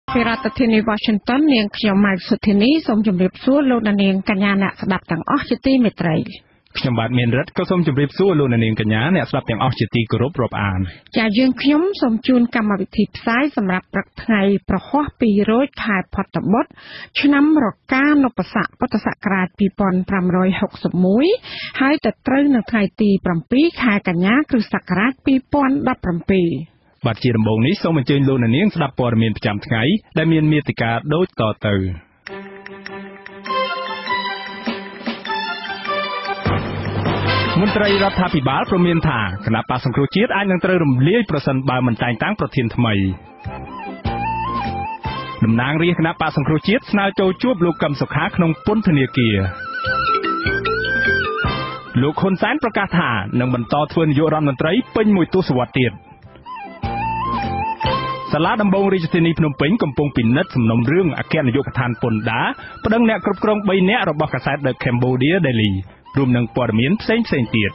ពីរដ្ឋធានី Washington នាងខ្ញុំម៉ៅសុធីនីសូមជម្រាបសួរលោកនាងកញ្ញាអ្នកស្ដាប់ទាំងអស់ជាទីមេត្រីខ្ញុំបាទមានរិទ្ធក៏សូមជម្រាបសួរលោកនាងកញ្ញាអ្នកស្ដាប់ទាំងអស់ជាទីគោរពរាប់អានចាយើងខ្ញុំសូមជូនកម្មវិធីផ្សាយសម្រាប់ព្រឹកថ្ងៃប្រហ័ស2រោចខែផុតបុត្រឆ្នាំរកានុបស័កពុទ្ធសករាជ2561ហើយទៅត្រូវនៅថ្ងៃទី7ខែកញ្ញាគ្រិស្តសករាជ2017 បាទជាដំបូងនេះសូមអញ្ជើញលោកនាងស្ដាប់ព័ត៌មានប្រចាំថ្ងៃដែលមានមាតិកាដូចតទៅមន្ត្រីរដ្ឋាភិបាលព្រមានថាគណៈបក្សសង្គ្រោះជាតិអាចនឹងត្រូវរំលាយប្រសិនបើមិនតែងតាំងប្រធានថ្មីតំណាងរាស្ត្រគណៈបក្សសង្គ្រោះជាតិស្នើចូលជួបលោកកឹមសុខាក្នុងពន្ធនាគារលោកហ៊ុនសែនប្រកាសថានឹងបន្តធ្វើនាយករដ្ឋមន្ត្រីពេញមួយទសវត្សរ៍ទៀតសាលាដំបងរាជធានីភ្នំពេញកំពុងពិនិត្យសំណុំរឿងអគ្គនាយកដ្ឋានពន្ធដារប្តឹងអ្នកគ្រប់គ្រង3នាក់របស់កាសែត The Cambodia Daily រួមនឹងព័ត៌មានផ្សេងទៀត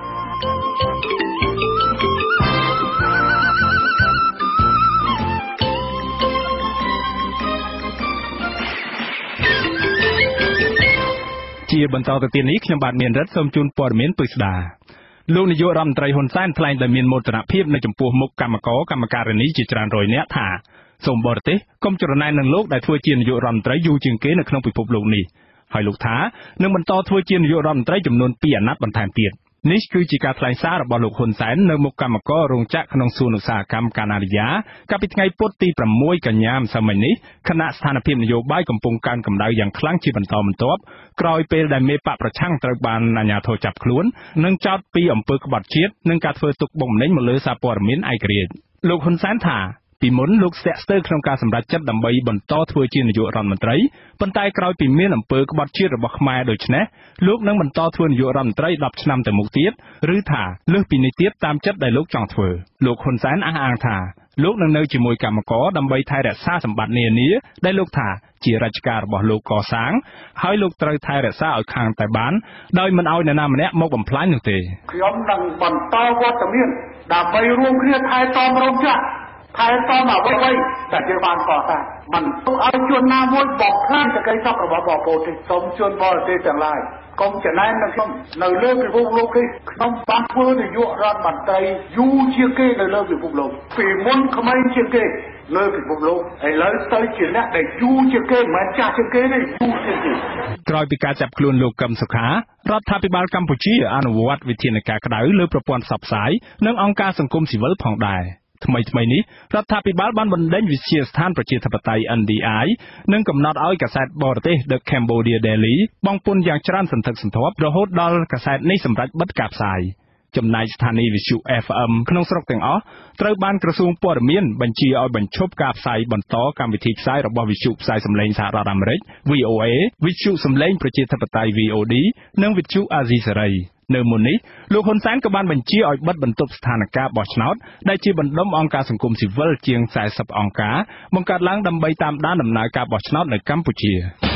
ជាបន្តទៅទៀតនេះខ្ញុំបាទមានរិទ្ធសូមជូនព័ត៌មានពិស្ដាលោកនាយករដ្ឋមន្ត្រីហ៊ុនសែនថ្លែងដោយមានមោទនភាពនៅចំពោះមុខកម្មការិនីជាច្រើនរយនាក់ថាសូមបរទេសកុំច្រណែននឹងលោកដែលធ្វើជានាយករដ្ឋមន្ត្រីយូរជាងគេនៅក្នុងពិភពលោកនេះហើយលោកថានឹងបន្តធ្វើជានាយករដ្ឋមន្ត្រីចំនួន2អាណត្តិបន្ថែមទៀតនេះគឺជាការថ្លែងសាររបស់លោកហ៊ុនសែននៅមុខកម្មកររោងចក្រក្នុងសួនឧស្សាហកម្មកាណាឌីយ៉ាកាលពីថ្ងៃពុធទី6កញ្ញាម្សិលមិញនេះខណៈស្ថានភាពនយោបាយកំពុងកើនកម្ដៅយ៉ាងខ្លាំងជាបន្តបន្ទាប់ក្រោយពេលដែលមេបកប្រឆាំងត្រូវបានអាជ្ញាធរចាប់ខ្លួននិងចោទពីអំពើក្បត់ជាតិនិងការធ្វើទុកបុកម្នេញមកលើសារព័ត៌មានឯករាជ្យលោកហ៊ុនសែនថាពីមុនលោកស្ទាក់ស្ទើរក្នុងការសម្រេចចិត្តដើម្បីបន្តធ្វើជានាយករដ្ឋមន្ត្រីប៉ុន្តែក្រោយពីមានអំពើក្បត់ជាតិរបស់ខ្មែរដូច្នេះលោកនឹងបន្តធ្វើនាយករដ្ឋមន្ត្រី10ឆ្នាំទៅមុខទៀតឬថាលើសពីនេះទៀតតាមចិត្តដែលលោកចង់ធ្វើលោកហ៊ុនសែនអះអាងថាលោកនឹងនៅជាមួយកម្មករដើម្បីថែរក្សាសម្បត្តិនានាដែលលោកថាជារជ្ជកាលរបស់លោកកសាងហើយលោកត្រូវថែរក្សាឲ្យខាងតែបានដោយមិនឲ្យនរណាម្នាក់មកបំផ្លាញនោះទេខ្ញុំនឹងបន្តវត្តមានដើម្បីរួមគ្នាថែទាំរោងចក្រថែទាំអ្វីដែលយើងបានកសាងមិនឲ្យជនណាមួយបំផ្លាញសេចក្តីសុខរបស់បងប្អូនទេសូមជូនបរទេសទាំងឡាយកុំចំណែននឹងខ្ញុំនៅលើពិភពលោកនេះខ្ញុំបានធ្វើនាយករដ្ឋមន្ត្រីយូរជាងគេនៅលើពិភពលោកពីមុនក្មេងជាងគេលើពិភពលោកឥឡូវទៅជាអ្នកដែលយូរជាងគេមិនមែនចាស់ជាងគេទេយូរជាងគេក្រោយពីការចាប់ខ្លួនលោកកឹមសុខារដ្ឋាភិបាលកម្ពុជាអនុវត្តវិធានការក្តៅលើប្រព័ន្ធផ្សព្វផ្សាយនិងអង្គការសង្គមស៊ីវិលផងដែរថ្មីនេះរដ្ឋាភិបាលបានបណ្ដេញវិទ្យាស្ថានប្រជាធិបតេយ្យ NDI និងកំណត់ឲ្យកាសែតបរទេស The Cambodia Daily បង់ពន្ធយ៉ាងច្រើនសន្ធឹកសន្ធាប់រហូតដល់កាសែតនេះសម្រេចបិទការផ្សាយចំណែកស្ថានីយ៍វិទ្យុ FM ក្នុងស្រុកទាំងអស់ត្រូវបានក្រសួងព័ត៌មានបញ្ជាឲ្យបញ្ឈប់ការផ្សាយបន្តកម្មវិធីផ្សាយរបស់វិទ្យុផ្សាយសម្លេងសហរដ្ឋអាមេរិក VOA វិទ្យុសម្លេងប្រជាធិបតេយ្យ VOD និងវិទ្យុអាស៊ីសេរីនៅមុននេះលោកហ៊ុនសែនក៏បានបញ្ជាឲ្យបិទបន្ទប់ស្ថានភាពបោះឆ្នោតដែលជាបណ្ដុំអង្គការសង្គមស៊ីវិលជាង40អង្គការបង្កើតឡើងដើម្បីតាមដានដំណើរការបោះឆ្នោតនៅកម្ពុជា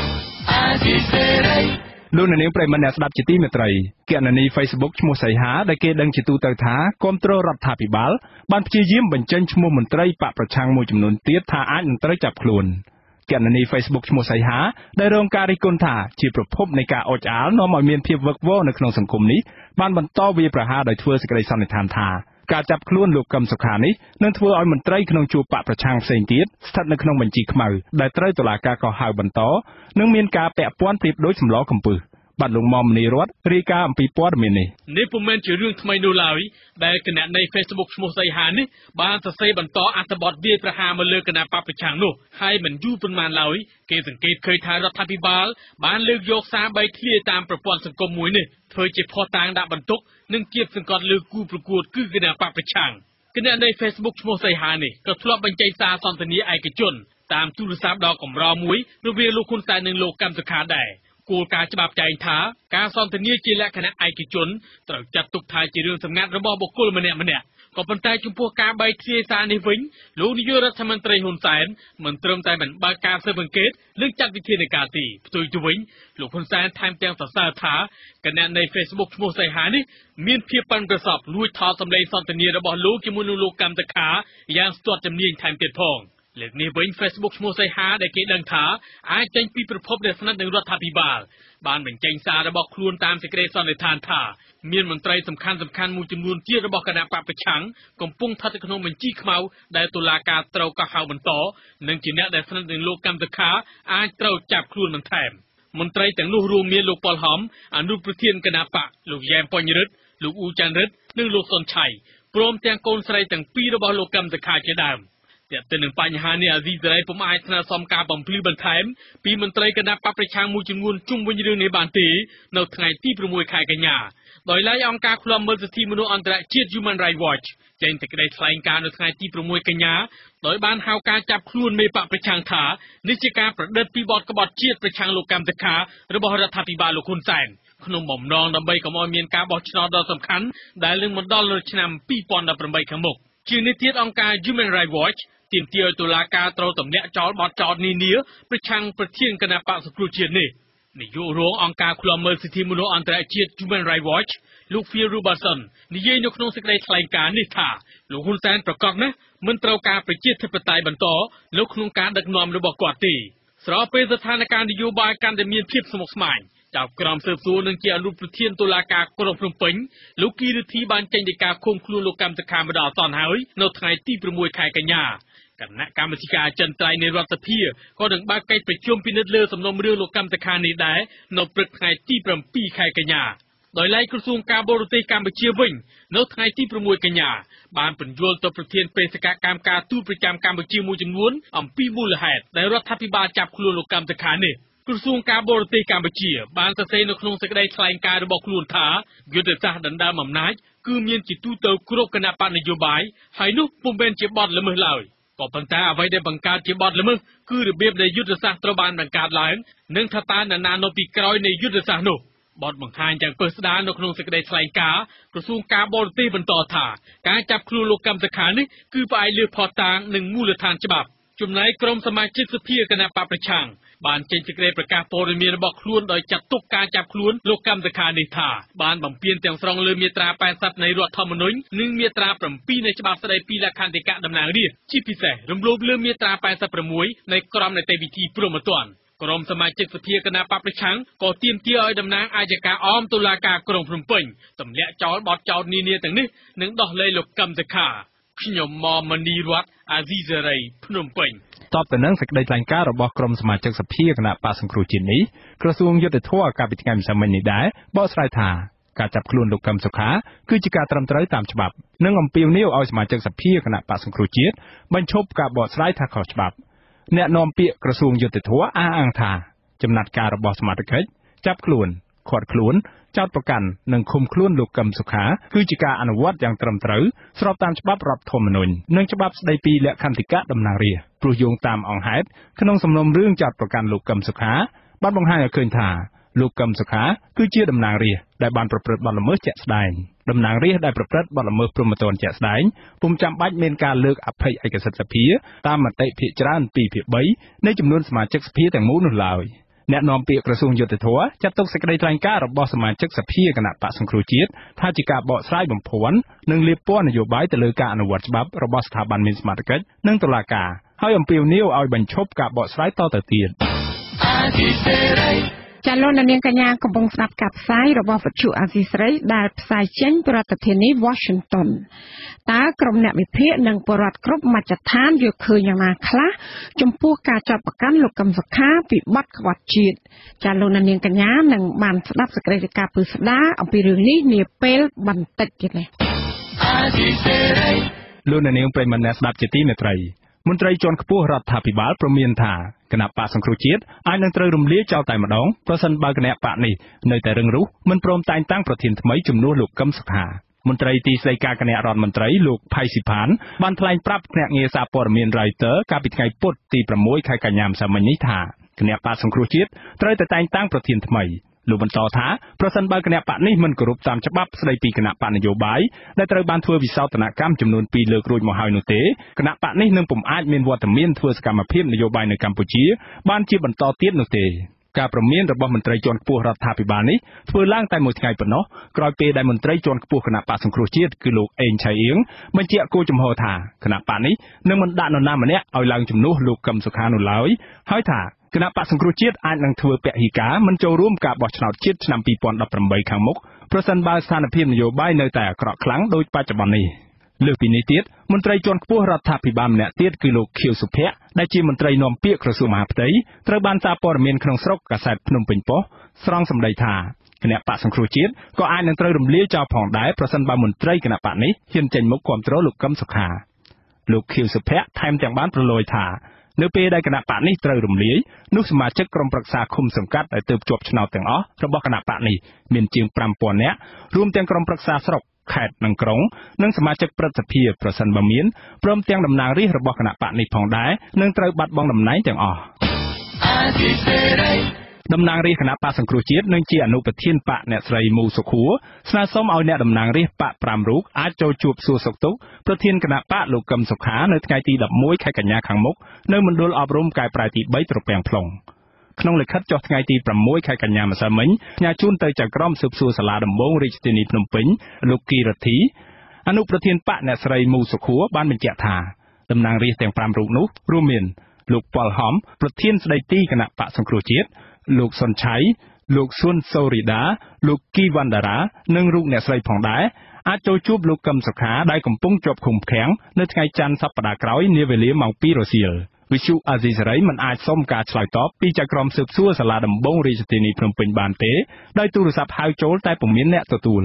លោកនាងប្រិមត្តអ្នកស្ដាប់ជាទីមេត្រីគណនី Facebook ឈ្មោះសីហាដែលគេដឹងជាទូទៅថាគ្រប់គ្រងរដ្ឋាភិបាលបានព្យាយាមបញ្ចេញឈ្មោះមន្ត្រីបកប្រឆាំងមួយចំនួនទៀតថាអាចនឹងត្រូវចាប់ខ្លួនគណនី Facebook ឈ្មោះសីហាដែលរងការរិះគន់ថាជាប្រភពនៃការអុចអាលនាំឲ្យមានភាពវឹកវរនៅក្នុងសង្គមនេះបានបន្តវាយប្រហារដោយធ្វើសេចក្តីសន្និដ្ឋានថាការចាប់ខ្លួនលោកកឹមសុខានេះនឹងធ្វើឲ្យមន្ត្រីក្នុងជួរបកប្រឆាំងផ្សេងទៀតស្ថិតនៅក្នុងបញ្ជីខ្មៅដែលត្រូវតុលាការកោះហៅបន្តនិងមានការពាក់ព័ន្ធប្រៀបដូចសម្លកំពឹសបាទលោកមុំមនីរតរាយការណ៍អំពីព័ត៌មាននេះពុំមែនជារឿងថ្មីនោះឡើយដែលគណនី Facebook ឈ្មោះសីហានេះបានសរសេរបន្តអត្ថបទវាយប្រហារមកលើគណៈបព្វប្រឆាំងនោះហើយមិនយូរប៉ុន្មានឡើយគេសង្កេតឃើញថារដ្ឋាភិបាលបានលើកយកសារបីឃ្លាតាមប្រព័ន្ធសង្គមមួយនេះធ្វើជាភស្តុតាងដាក់បន្ទុកនិងគៀបសង្កត់លើគូប្រកួតគឺគណៈបព្វប្រឆាំងគណនី Facebook ឈ្មោះសីហានេះក៏ធ្លាប់បញ្ចេញសារសន្ទនាឯកជនតាមទូរស័ព្ទដ៏កម្រមួយរវាងលោកហ៊ុនសែននិងលោកកឹមសុខាដែរគោលការណ៍ច្បាប់ចែងថាការសន្ទនាជាលក្ខណៈឯកជនត្រូវចាត់ទុកថាជារឿងសម្ងាត់របស់បុគ្គលម្នាក់ៗក៏ប៉ុន្តែចំពោះការបែកធ្លាយសារនេះវិញលោកនាយករដ្ឋមន្ត្រីហ៊ុនសែនមិនត្រឹមតែមិនបើកការស៊ើបអង្កេតលើចាត់វិធានការទេផ្ទុយទៅវិញលោកហ៊ុនសែនថែមទាំងសរសើរថាគណនី Facebook ឈ្មោះសីហានេះមានភាពប៉ិនប្រសប់លួចថតសម្លេងសន្ទនារបស់លោកជាមួយនឹងលោកកម្មតខាយ៉ាងស្ទាត់ជំនាញថែមទៀតផងលើកនេះវិញ Facebook ឈ្មោះសីហាដែលគេដឹងថាអាចចេញពីប្រភពដែលស្និទ្ធនឹងរដ្ឋាភិបាលបានបញ្ចេញសាររបស់ខ្លួនតាមសេចក្តីសន្និដ្ឋានថាមានមន្ត្រីសំខាន់មួយចំនួនទៀតរបស់គណៈបកប្រឆាំងកំពុងស្ថិតក្នុងបញ្ជីខ្មៅដែលតុលាការត្រូវកោះហៅបន្តនិងជាអ្នកដែលស្និទ្ធនឹងលោកកម្មសខាអាចត្រូវចាប់ខ្លួនបន្ថែមមន្ត្រីទាំងនោះរួមមានលោកប៉ុលហំអនុប្រធានគណៈបកលោកយ៉ែមបញ្ញរិទ្ធលោកអ៊ូចាន់រិទ្ធនិងលោកសុនឆៃព្រមទាំងកូនស្រីទាំងពីររបស់លោកកម្មសខាជាដើមតែទៅនឹងបញ្ហានេះអាស៊ីសេរីពុំអាចស្នើសុំការបំភ្លឺបន្ថែមពីមន្ត្រីគណៈបកប្រឆាំងមួយចំនួនជុំវិញរឿងនេះបានទេនៅថ្ងៃទី6ខែកញ្ញាដោយឡែកអង្គការឃ្លាំមើលសិទ្ធិមនុស្សអន្តរជាតិ Human Rights Watch ចេញសេចក្តីថ្លែងការណ៍នៅថ្ងៃទី6កញ្ញាដោយបានហៅការចាប់ខ្លួនមេបកប្រឆាំងថានេះជាការប្រឌិតពីបទក្បត់ជាតិប្រឆាំងលោកកម្មសខារបស់រដ្ឋាភិបាលលោកហ៊ុនសែនក្នុងបំណងដើម្បីកុំឲ្យមានការបោះឆ្នោតដ៏សំខាន់ដែលនឹងមកដល់នៅឆ្នាំ2018ខាងមុខជានេះទៀតអង្គការ Human Rights Watch ទាមទារឲ្យតុលាការត្រូវទម្លាក់ចោលបទចោទនានាប្រឆាំងប្រធានគណៈបកសង្គ្រោះជាតិនេះនាយករងអង្គការឃ្លាំមើលសិទ្ធិមនុស្សអន្តរជាតិ Human Rights Watch លោក Phil Robertson និយាយនៅក្នុងសេចក្តីថ្លែងការណ៍នេះថាលោកហ៊ុនសែនប្រកាសណាស់មិនត្រូវការប្រជាធិបតេយ្យបន្តនៅក្នុងការដឹកនាំរបស់គាត់ទេស្របពេលស្ថានភាពនយោបាយកាន់តែមានភាពស្មុគស្មាញចៅក្រមស៊ើបសួរនឹងជាអនុប្រធានតុលាការក្រុងភ្នំពេញលោកគីរិទ្ធីបានចេញដីកាឃុំខ្លួនលោកកម្មសខាម្ដងអសន្នហើយនៅថ្ងៃទី6ខែកញ្ញាគណៈកម្មាធិការអចិន្ត្រៃយ៍នៃរដ្ឋសភាក៏នឹងបើកកិច្ចប្រជុំពិនិត្យលើសំណុំរឿងលោកកម្មសខានេះដែរនៅព្រឹកថ្ងៃទី7ខែកញ្ញាដោយឡែកក្រសួងការបរទេសកម្ពុជាវិញនៅថ្ងៃទី6កញ្ញាបានពន្យល់ទៅប្រធានបេសកកម្មការទូតប្រចាំកម្ពុជាមួយចំនួនអំពីមូលហេតុដែលរដ្ឋាភិបាលចាប់ខ្លួនលោកកម្មសខានេះក្រសួងការបរទេសកម្ពុជាបានសរសេរនៅក្នុងសេចក្តីថ្លែងការណ៍របស់ខ្លួនថាយុទ្ធសាស្ត្រដណ្ដើមអំណាចគឺមានជាទូទៅគ្រប់គណៈបកនយោបាយហើយនោះពុំមែនជាបទល្មើសឡើយក៏ប៉ុន្តែអ្វីដែលបង្កើតជាបទល្មើសគឺរបៀបដែលយុទ្ធសាស្ត្រត្រូវបានបង្កើតឡើងនិងថាតើនរណានៅពីក្រោយនៃយុទ្ធសាស្ត្រនោះបទបង្ហាញយ៉ាងពិស្ដារនៅក្នុងសេចក្តីថ្លែងការណ៍ក្រសួងការបរទេសបន្តថាការចាប់ខ្លួនលោកកម្មសខានេះគឺផ្អែកលើភស្តុតាងនិងមូលដ្ឋានច្បាប់ចំណែកក្រុមសមាជិកសភាគណៈបកប្រឆាំងបានចេញសេចក្តីប្រកាសព័ត៌មានរបស់ខ្លួនដោយចាត់ទុកការចាប់ខ្លួនលោកកម្មសខានេះថាបានបំពានទាំងស្រុងលើមាត្រា80នៃរដ្ឋធម្មនុញ្ញនិងមាត្រា7នៃច្បាប់ស្តីពីលក្ខន្តិកៈតំណាងរាស្ត្រជាពិសេសរំលោភលើមាត្រា86នៃក្រមនីតិវិធីព្រហ្មទណ្ឌក្រុមសមាជិកសភាគណៈបកប្រឆាំងក៏ទាមទារឲ្យតំណាងអัยការអមតុលាការក្រុងភ្នំពេញទម្លាក់ចោលបទចោទនានាទាំងនេះនិងដោះលែងលោកកម្មសខាខ្ញុំម៉មនីរតអាស៊ីសេរីភ្នំពេញតបទៅនឹងសេចក្តីថ្លែងការណ៍របស់ក្រុមសមាជិកសភាគណៈបកសង្គ្រោះជាតិនេះក្រសួងយុទ្ធភ័ពកាលពីថ្ងៃម្សិលមិញនេះដែរបកស្រាយថាការចាប់ខ្លួនលោកកម្មសុខាគឺជាការត្រឹមត្រូវតាមច្បាប់និងអំពាវនាវឲ្យសមាជិកសភាគណៈបកសង្គ្រោះជាតិបញ្ឈប់ការបកស្រាយថាខុសច្បាប់អ្នកនាំពាក្យក្រសួងយុទ្ធភ័ពអះអាងថាចំណាត់ការរបស់សមាជិកចាប់ខ្លួនឃាត់ខ្លួនចោទប្រកាន់និងឃុំខ្លួនលោកកម្មសុខាគឺជាការអនុវត្តយ៉ាងត្រឹមត្រូវស្របតាមច្បាប់រដ្ឋធម្មនុញ្ញនិងច្បាប់ស្តីពីលក្ខន្តិកៈតំណាងរាស្ត្រព្រោះយោងតាមអង្គហេតុក្នុងសំណុំរឿងចោទប្រកាន់លោកកម្មសុខាបានបង្ហាញឲ្យឃើញថាលោកកម្មសុខាគឺជាតំណាងរាស្ត្រដែលបានប្រព្រឹត្តបទល្មើសជាក់ស្ដែងតំណាងរាស្ត្រដែលប្រព្រឹត្តបទល្មើសព្រហ្មទណ្ឌជាក់ស្ដែងពុំចាំបាច់មានការលើកអភ័យឯកសិទ្ធិសភាតាមមតិភាគច្រើន2/3នៃចំនួនសមាជិកសភាទាំងមូលនោះឡើយអ្នកនាំពាក្យក្រសួងយុទ្ធភ័ពចាត់ទុកសេចក្តីថ្លែងការណ៍របស់សមាជិកសភាគណៈបកសង្គ្រោះជាតិថាជាការបកស្រាយបំភាន់និងលាបពណ៌នយោបាយទៅលើការអនុវត្តច្បាប់របស់ស្ថាប័នមានសមត្ថកិច្ចនិងតុលាការហើយអំពាវនាវឲ្យបញ្ឈប់ការបកស្រាយតទៅទៀតចាលោកនាងកញ្ញាកំពុងស្ដាប់ការផ្សាយរបស់វិទ្យុអាស៊ីសេរីដែលផ្សាយចេញពីរដ្ឋធានី Washington តើក្រុមអ្នកវិភាគនិងពលរដ្ឋគ្រប់មជ្ឈដ្ឋានយល់ឃើញយ៉ាងណាខ្លះចំពោះការចាប់ប្រកាន់លោកកម្មសុខាពីបទក្បត់ជាតិចាលោកនាងកញ្ញានឹងបានស្ដាប់សេចក្តីរាយការណ៍ពិស្ដារអំពីរឿងនេះនាពេលបន្តិចទៀតនេះលោកនាងប្រិយមិត្តអ្នកស្ដាប់ជាទីមេត្រីមន្ត្រីជាន់ខ្ពស់រដ្ឋាភិបាលព្រមានថាគណៈបកសង្គ្រោះជាតិអាចនឹងត្រូវរំលាយចោលតែម្ដងប្រសិនបើគណៈបកនេះនៅតែរឹងរូសមិនព្រមតែងតាំងប្រធានថ្មីជំនួសលោកកឹមសុខាមន្ត្រីទីស្តីការគណៈរដ្ឋមន្ត្រីលោកផៃស៊ីផានបានថ្លែងប្រាប់ភ្នាក់ងារសារព័ត៌មាន Reuters កាលពីថ្ងៃពុធទី6ខែកញ្ញាម្សិលមិញនេះថាគណៈបកសង្គ្រោះជាតិត្រូវតែតែងតាំងប្រធានថ្មីលោកបន្តថាប្រសិនបើគណៈបកនេះមិនគោរពតាមច្បាប់ស្តីពីគណៈបកនយោបាយដែលត្រូវបានធ្វើវិសោធនកម្មចំនួន2លើករួចមកហើយនោះទេគណៈបកនេះនឹងពុំអាចមានវត្តមានធ្វើសកម្មភាពនយោបាយនៅកម្ពុជាបានជាបន្តទៀតនោះទេការប្រមានរបស់មន្ត្រីជាន់ខ្ពស់រដ្ឋាភិបាលនេះធ្វើឡើងតែមួយថ្ងៃប៉ុណ្ណោះក្រោយពេលដែលមន្ត្រីជាន់ខ្ពស់គណៈបកសង្គ្រោះជាតិគឺលោកអេងឆៃអៀងបញ្ជាក់គោលជំហរថាគណៈបកនេះនឹងមិនដាក់នរណាម្នាក់ឲ្យឡើងជំនួសលោកកឹមសុខានោះឡើយហើយថាគណៈបកសង្គ្រោះជាតិអាចនឹងធ្វើពហិការមិនចូលរួមការបោះឆ្នោតជាតិឆ្នាំ2018ខាងមុខប្រសិនបើស្ថានភាពនយោបាយនៅតែអាក្រក់ខ្លាំងដូចបច្ចុប្បន្ននេះលើសពីនេះទៀតមន្ត្រីជាន់ខ្ពស់រដ្ឋាភិបាលម្នាក់ទៀតគឺលោកខៀវសុភ័ក្រដែលជាមន្ត្រីនាំពាក្យក្រសួងមហាផ្ទៃត្រូវបានសារព័ត៌មានក្នុងស្រុកកាសែតភ្នំពេញប៉ុស្តិ៍ស្រង់សម្ដីថាគណៈបកសង្គ្រោះជាតិក៏អាចនឹងត្រូវរំលាយចោលផងដែរប្រសិនបើមន្ត្រីគណៈបកនេះហ៊ានចេញមុខគាំទ្រលោកកឹមសុខាលោកខៀវសុភ័ក្រថែមទាំងបានប្រឡយថានៅពេលដែលគណៈបកនេះត្រូវរំលាយនោះសមាជិកក្រុមប្រឹក្សាឃុំសង្កាត់ដែលទើបជាប់ឆ្នោតទាំងអស់របស់គណៈបកនេះមានជាង 5000 នាក់រួមទាំងក្រុមប្រឹក្សាស្រុកខេត្តនិងក្រុងនិងសមាជិកព្រឹទ្ធសភាប្រសិនបើមានព្រមទាំងតំណាងរាស្ត្ររបស់គណៈបកនេះផងដែរនឹងត្រូវបាត់បង់តំណែងទាំងអស់តំណាងរាស្ត្រគណៈបកសង្គ្រោះជាតិនិងជាអនុប្រធានបកអ្នកស្រីមូសុខួរស្នើសុំឲ្យអ្នកតំណាងរាស្ត្របក5រូបអាចចូលជួបសួរសុខទុក្ខប្រធានគណៈបកលោកកឹមសុខានៅថ្ងៃទី11ខែកញ្ញាខាងមុខនៅមណ្ឌលអប់រំកែប្រែទី3ត្រពាំង plong ក្នុងលិខិតចុះថ្ងៃទី6ខែកញ្ញាម្សិលមិញផ្ញើជូនទៅចៅក្រមស៊ើបសួរសាលាដំបងរាជធានីភ្នំពេញលោកគីរធីអនុប្រធានបកអ្នកស្រីមូសុខួរបានបញ្ជាក់ថាតំណាងរាស្ត្រទាំង5រូបនោះរួមមានលោកប៉លហំប្រធានស្ដីទីគណៈបកសង្គ្រោះជាតិលោកសុនឆៃលោកស៊ុនសូរីដាលោកគីវ៉ាន់ដារ៉ានិងរូបអ្នកស្រីផងដែរអាចចូលជួបលោកកឹមសុខាដែលកំពុងជាប់ឃុំឃាំងនៅថ្ងៃច័ន្ទសប្តាហ៍ក្រោយនាវេលាម៉ោង 2 រសៀលវិទ្យុអាស៊ីសេរីមិនអាចសុំការឆ្លើយតបពីចៅក្រមស៊ើបសួរសាលាដំបងរាជធានីភ្នំពេញបានទេដោយទូរស័ព្ទហៅចូលតែពុំមានអ្នកទទួល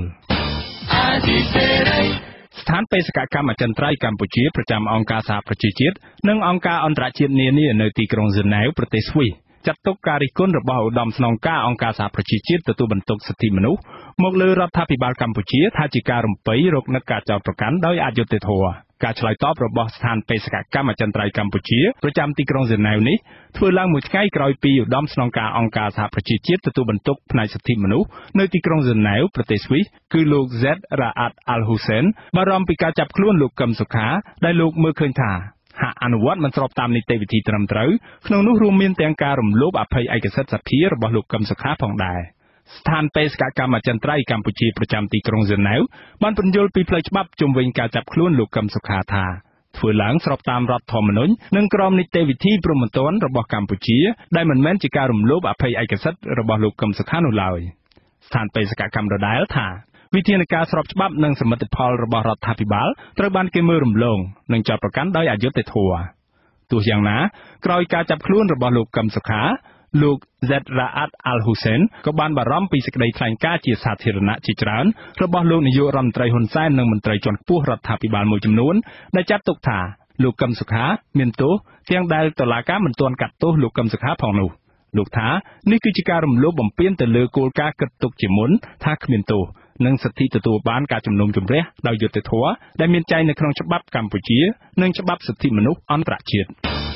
ស្ថានបេសកកម្មអចិន្ត្រៃយ៍កម្ពុជាប្រចាំអង្គការសហប្រជាជាតិនិងអង្គការអន្តរជាតិនានានៅទីក្រុងហ្សឺណែវប្រទេសស្វីសចាត់ទុកការរិះគន់របស់ឧត្តមស្នងការអង្គការសហប្រជាជាតិទទួលបន្ទុកសិទ្ធិមនុស្សមកលើរដ្ឋាភិបាលកម្ពុជាថាជាការរំពៃរកនឹកការចោទប្រកាន់ដោយអយុត្តិធម៌ការឆ្លើយតបរបស់ស្ថានបេសកកម្មអចិន្ត្រៃយ៍កម្ពុជាប្រចាំទីក្រុងហ្សឺណែវនេះធ្វើឡើងមួយថ្ងៃក្រោយពីឧត្តមស្នងការអង្គការសហប្រជាជាតិទទួលបន្ទុកផ្នែកសិទ្ធិមនុស្សនៅទីក្រុងហ្សឺណែវប្រទេសស្វីសគឺលោក Z Raad Al Hussein បារម្ភពីការចាប់ខ្លួនលោកកឹមសុខាដែលលោកមើលឃើញថាហាក់អនុវត្តមិនស្របតាមនីតិវិធីត្រឹមត្រូវក្នុងនោះរួមមានទាំងការរំលោភអភ័យឯកសិទ្ធិសភារបស់លោកកឹមសុខាផងដែរស្ថានបេសកកម្មអចិន្ត្រៃយ៍កម្ពុជាប្រចាំទីក្រុងហ្សឺណែវបានពន្យល់ពីផ្លូវច្បាប់ជុំវិញការចាប់ខ្លួនលោកកឹមសុខាថាធ្វើឡើងស្របតាមរដ្ឋធម្មនុញ្ញនិងក្រមនីតិវិធីព្រហ្មទណ្ឌរបស់កម្ពុជាដែលមិនមែនជាការរំលោភអភ័យឯកសិទ្ធិរបស់លោកកឹមសុខានោះឡើយស្ថានបេសកកម្មដដែលថាវិធានការស្របច្បាប់និងសមិទ្ធផលរបស់រដ្ឋាភិបាលត្រូវបានគេមើលរំលងនិងចោទប្រកាន់ដោយអយុត្តិធម៌ទោះយ៉ាងណាក្រោយការចាប់ខ្លួនរបស់លោកកឹមសុខាលោក Z Raad Al Hussein ក៏បានបារម្ភពីសេចក្តីថ្លែងការណ៍ជាសាធារណៈជាច្រើនរបស់លោកនាយករដ្ឋមន្ត្រីហ៊ុនសែននិងមន្ត្រីជាន់ខ្ពស់រដ្ឋាភិបាលមួយចំនួនដែលចាត់ទុកថាលោកកឹមសុខាមានទោសទាំងដែលតុលាការមិនទាន់កាត់ទោសលោកកឹមសុខាផងនោះលោកថានេះគឺជាការរំលោភបំពានទៅលើគោលការណ៍គិតទុកជាមុនថាគ្មានទោសនិងសិទ្ធិទទួលបានការជំនុំជម្រះដោយយុត្តិធម៌ដែលមានចែងនៅក្នុងច្បាប់កម្ពុជានិងច្បាប់សិទ្ធិមនុស្សអន្តរជាតិ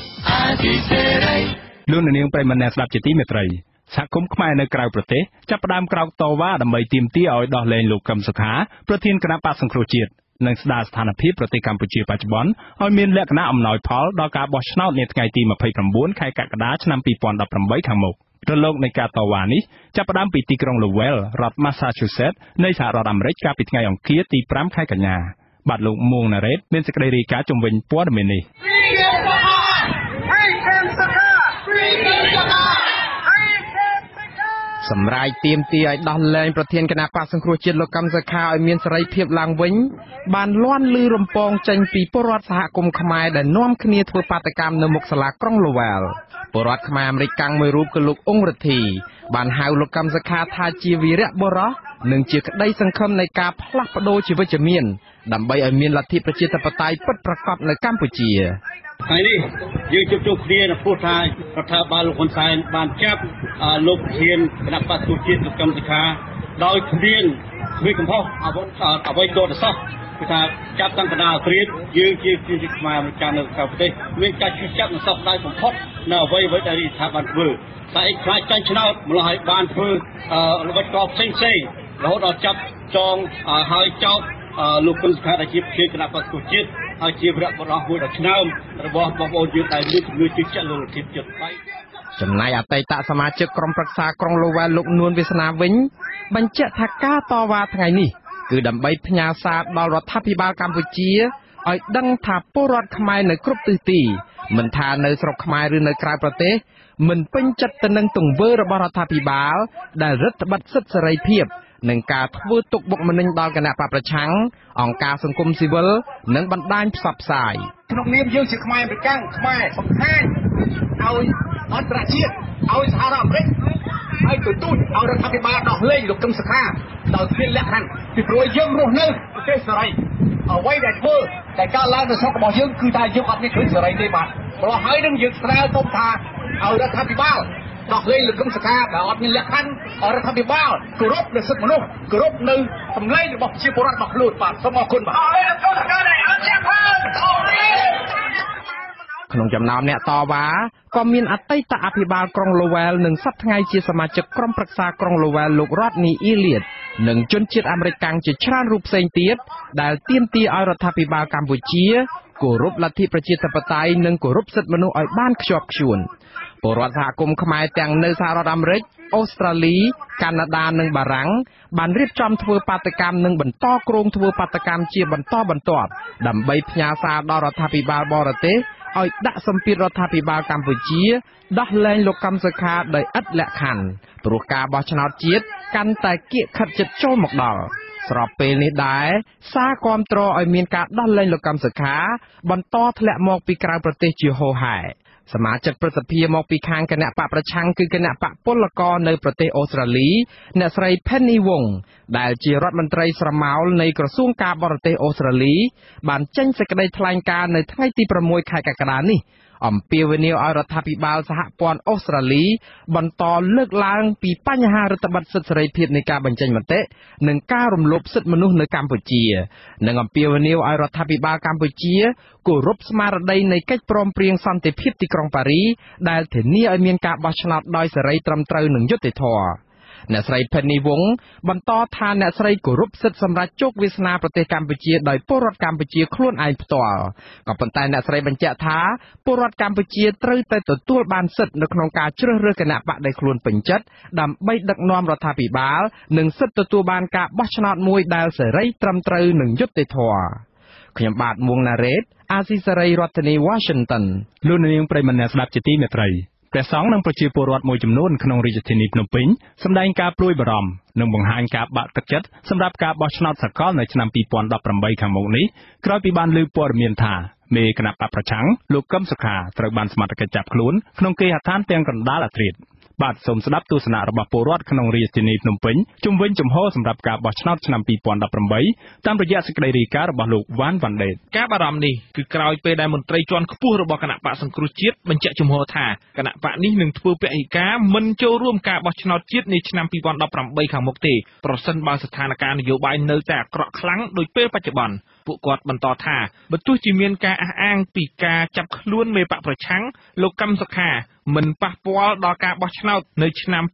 លោកនាងប្រិយមិត្តអ្នកស្ដាប់ជាទីមេត្រីសហគមន៍ខ្មែរនៅក្រៅប្រទេសចាប់ផ្ដើមក្រោកតវ៉ាដើម្បីទាមទារឲ្យដោះលែងលោកកឹមសុខាប្រធានគណៈបក្សសង្គ្រោះជាតិនិងស្ដារស្ថានភាពប្រទេសកម្ពុជាបច្ចុប្បន្នឲ្យមានលក្ខណៈអំណោយផលដល់ការបោះឆ្នោតនាថ្ងៃទី29ខែកក្កដាឆ្នាំ2018ខាងមុខរលកនៃការតវ៉ានេះចាប់ផ្ដើមពីទីក្រុង Lowell រដ្ឋ Massachusetts នៃសហរដ្ឋអាមេរិកកាលពីថ្ងៃអង្គារទី5ខែកញ្ញាបាទលោកមួងណារ៉េតមានសេចក្តីរាយការណ៍ជុំវិញព័ត៌មាននេះសម្រាប់ទាមទារឲ្យដោះលែងប្រធានគណៈបក្សសង្គ្រោះជាតិលោកកឹមសុខាឲ្យមានសេរីភាពឡើងវិញបានលាន់ឮរំពងចេញពីពលរដ្ឋសហគមន៍ខ្មែរដែលនាំគ្នាធ្វើបាតកម្មនៅមុខសាលាក្រុង Lowell ពលរដ្ឋខ្មែរអាមេរិកកាំងមួយរូបគឺលោកអ៊ុងរិទ្ធីបានហៅលោកកឹមសុខាថាជាវីរៈបុរសនិងជាក្តីសង្ឃឹមនៃការផ្លាស់ប្ដូរជីវិតជំនាញដើម្បីឲ្យមានលទ្ធិប្រជាធិបតេយ្យពិតប្រាកដនៅកម្ពុជាថ្ងៃនេះយើងជួបជុំគ្នានៅពោលថារដ្ឋាភិបាលលោកហ៊ុនសែនបានចាប់លោកប្រធានគណៈបក្សសង្គ្រោះជាតិលោកកឹមសុខាដោយគ្មានកំហុសអ្វីទាល់តែសោះគឺថាចាប់តាំងកណ្ដាលព្រាតយើងជាខ្មែរអមេរិកនៅក្រៅប្រទេសមានការជិះចាប់និងសោកស្ដាយបំផុតនៅអ្វីដែលរដ្ឋាភិបាលបានធ្វើតែឯខ្លាចចាញ់ឆ្នោតម្ល៉េះឲ្យបានធ្វើល្បិចកលផ្សេងរហូតដល់ចាប់ចងហើយចោទលោកកឹមសុខាដែលជាប្រធានគណៈបក្សសង្គ្រោះជាតិហើយជាវរៈបុរសមួយដ៏ឆ្នើមរបស់បងប្អូនយើងដែលមានជំនឿជឿជាក់លើលទ្ធិជាតិចំណែកអតីតសមាជិកក្រុមប្រឹក្សាក្រុង Lowell លោកនួនវាសនាវិញបញ្ជាក់ថាការតវ៉ាថ្ងៃនេះគឺដើម្បីផ្ញើសារដល់រដ្ឋាភិបាលកម្ពុជាឲ្យដឹងថាពលរដ្ឋខ្មែរនៅគ្រប់ទិសទីមិនថានៅស្រុកខ្មែរឬនៅក្រៅប្រទេសមិនពេញចិត្តទៅនឹងទង្វើរបស់រដ្ឋាភិបាលដែលរឹតបន្តឹងសិទ្ធិសេរីភាពនិងការធ្វើទុកបុកម្នេញដល់គណៈបកប្រឆាំងអង្គការសង្គមស៊ីវិលនិងបណ្ដាញផ្សព្វផ្សាយក្នុងនាមយើងជាខ្មែរប្រកាំងខ្មែរបង្ហាញឲ្យអន្តរជាតិឲ្យសហរដ្ឋអាមេរិកឲ្យទទូចឲ្យរដ្ឋាភិបាលដោះលែងលោកកឹមសុខាដោយគ្មានលក្ខខណ្ឌពីព្រោះយើងរស់នៅប្រទេសសេរីអ្វីដែលធ្វើតែការឡើងនៅស្រុករបស់យើងគឺថាយើងអត់មានឃើញសេរីទេបាទព្រោះហើយនឹងយើងស្នើទៅថាឲ្យរដ្ឋាភិបាលដោះលែងលោកកឹមសុខាដែលអត់មានលក្ខខណ្ឌឲ្យរដ្ឋាភិបាលគោរពនៅសិទ្ធិមនុស្សគោរពនៅសម្លេងរបស់ប្រជាពលរដ្ឋរបស់ខ្លួនបាទសូមអរគុណបាទក្នុងចំណោមអ្នកតវ៉ាក៏មានអតីតអភិបាលក្រុង Lowell និងសប្តាហ៍ជាសមាជិកក្រុមប្រឹក្សាក្រុង Lowell លោក Rodney Elliott និងជនជាតិអាមេរិកជាច្រើនរូបផ្សេងទៀតដែលទាមទារឲ្យរដ្ឋាភិបាលកម្ពុជាគោរពលទ្ធិប្រជាធិបតេយ្យនិងគោរពសិទ្ធិមនុស្សឲ្យបានខ្ជាប់ខ្ជួនពលរដ្ឋសហគមន៍ខ្មែរទាំងនៅសហរដ្ឋអាមេរិកអូស្ត្រាលីកាណាដានិងបារាំងបានរៀបចំធ្វើបាតកម្មនិងបន្តគ្រោងធ្វើបាតកម្មជាបន្តបន្ទាប់ដើម្បីផ្ញើសារដល់រដ្ឋាភិបាលបរទេសឲ្យដាក់សម្ពាធរដ្ឋាភិបាលកម្ពុជាដោះលែងលោកកឹមសុខាដោយឥតលក្ខខណ្ឌព្រោះការបោះឆ្នោតជាតិកាន់តែគៀកខិតជិតចូលមកដល់ស្របពេលនេះដែរសារគាំទ្រឲ្យមានការដោះលែងលោកកឹមសុខាបន្តធ្លាក់មកពីក្រៅប្រទេសជាហូរហែសមាជិកប្រសិទ្ធិមកពីខាងគណៈបកប្រឆាំងគឺគណៈបកពលករនៅប្រទេសអូស្ត្រាលីអ្នកស្រី Penny Wong ដែលជារដ្ឋមន្ត្រីស្រមោលនៃក្រសួងការបរទេសអូស្ត្រាលីបានចេញសេចក្តីថ្លែងការណ៍នៅថ្ងៃទី6ខែកក្កដានេះអំពាវនាវឲ្យរដ្ឋាភិបាលសហព័ន្ធអូស្ត្រាលីបន្តលើកឡើងពីបញ្ហារដ្ឋបတ်សិទ្ធិសេរីភាពនៃការបញ្ចេញមតិនិងការរំលោភសិទ្ធិមនុស្សនៅកម្ពុជានិងអំពាវនាវឲ្យរដ្ឋាភិបាលកម្ពុជាគោរពស្មារតីនៃកិច្ចព្រមព្រៀងសន្តិភាពទីក្រុងប៉ារីដែលធានាឲ្យមានការបោះឆ្នោតដោយសេរីត្រឹមត្រូវនិងយុត្តិធម៌អ្នកស្រី Penny Wong បន្តថាអ្នកស្រីគោរពសិទ្ធិសម្រាប់ជោគវាសនាប្រទេសកម្ពុជាដោយពលរដ្ឋកម្ពុជាខ្លួនឯងផ្ទាល់ក៏ប៉ុន្តែអ្នកស្រីបញ្ជាក់ថាពលរដ្ឋកម្ពុជាត្រូវតែទទួលបានសិទ្ធិនៅក្នុងការជ្រើសរើសគណៈបកដែលខ្លួនពេញចិត្តដើម្បីដឹកនាំរដ្ឋាភិបាលនិងសិទ្ធិទទួលបានការបោះឆ្នោតមួយដែលសេរីត្រឹមត្រូវនិងយុត្តិធម៌ខ្ញុំបាទមួងណារ៉េតអាស៊ីសេរីរដ្ឋធានី Washington លោកនាងប្រិយមិត្តអ្នកស្ដាប់ជាទីមេត្រីព្រះសង្ឃនិងប្រជាពលរដ្ឋមួយចំនួនក្នុងរាជធានីភ្នំពេញសម្ដែងការព្រួយបារម្ភនិងបង្ហាញការបាក់ទឹកចិត្តសម្រាប់ការបោះឆ្នោតសកលនៅឆ្នាំ2018ខាងមុខនេះក្រោយពីបានឮព័ត៌មានថាមេគណៈបកប្រឆាំងលោកកឹមសុខាត្រូវបានសមត្ថកិច្ចចាប់ខ្លួនក្នុងគេហដ្ឋានទាំងកណ្ដាលអាធ្រាត្របាទសូមស្ដាប់ទស្សនៈរបស់ពលរដ្ឋក្នុងរាជធានីភ្នំពេញជុំវិញជំហរសម្រាប់ការបោះឆ្នោតឆ្នាំ2018តាមរយៈសេចក្តីរាយការណ៍របស់លោកវ៉ាន់វ៉ាន់ដេតការបារម្ភនេះគឺក្រោយពេលដែលមន្ត្រីជាន់ខ្ពស់របស់គណៈបកសង្គ្រោះជាតិបញ្ជាក់ជំហរថាគណៈបកនេះនឹងធ្វើពហិការមិនចូលរួមការបោះឆ្នោតជាតិនាឆ្នាំ2018ខាងមុខទេប្រសិនបើស្ថានភាពនយោបាយនៅតែអាក្រក់ខ្លាំងដូចពេលបច្ចុប្បន្នពួកគាត់បន្តថាបើទោះជាមានការអះអាងពីការចាប់ខ្លួនមេបកប្រឆាំងលោកកឹមសុខាមិនប៉ះពាល់ដល់ការបោះឆ្នោតនៅឆ្នាំ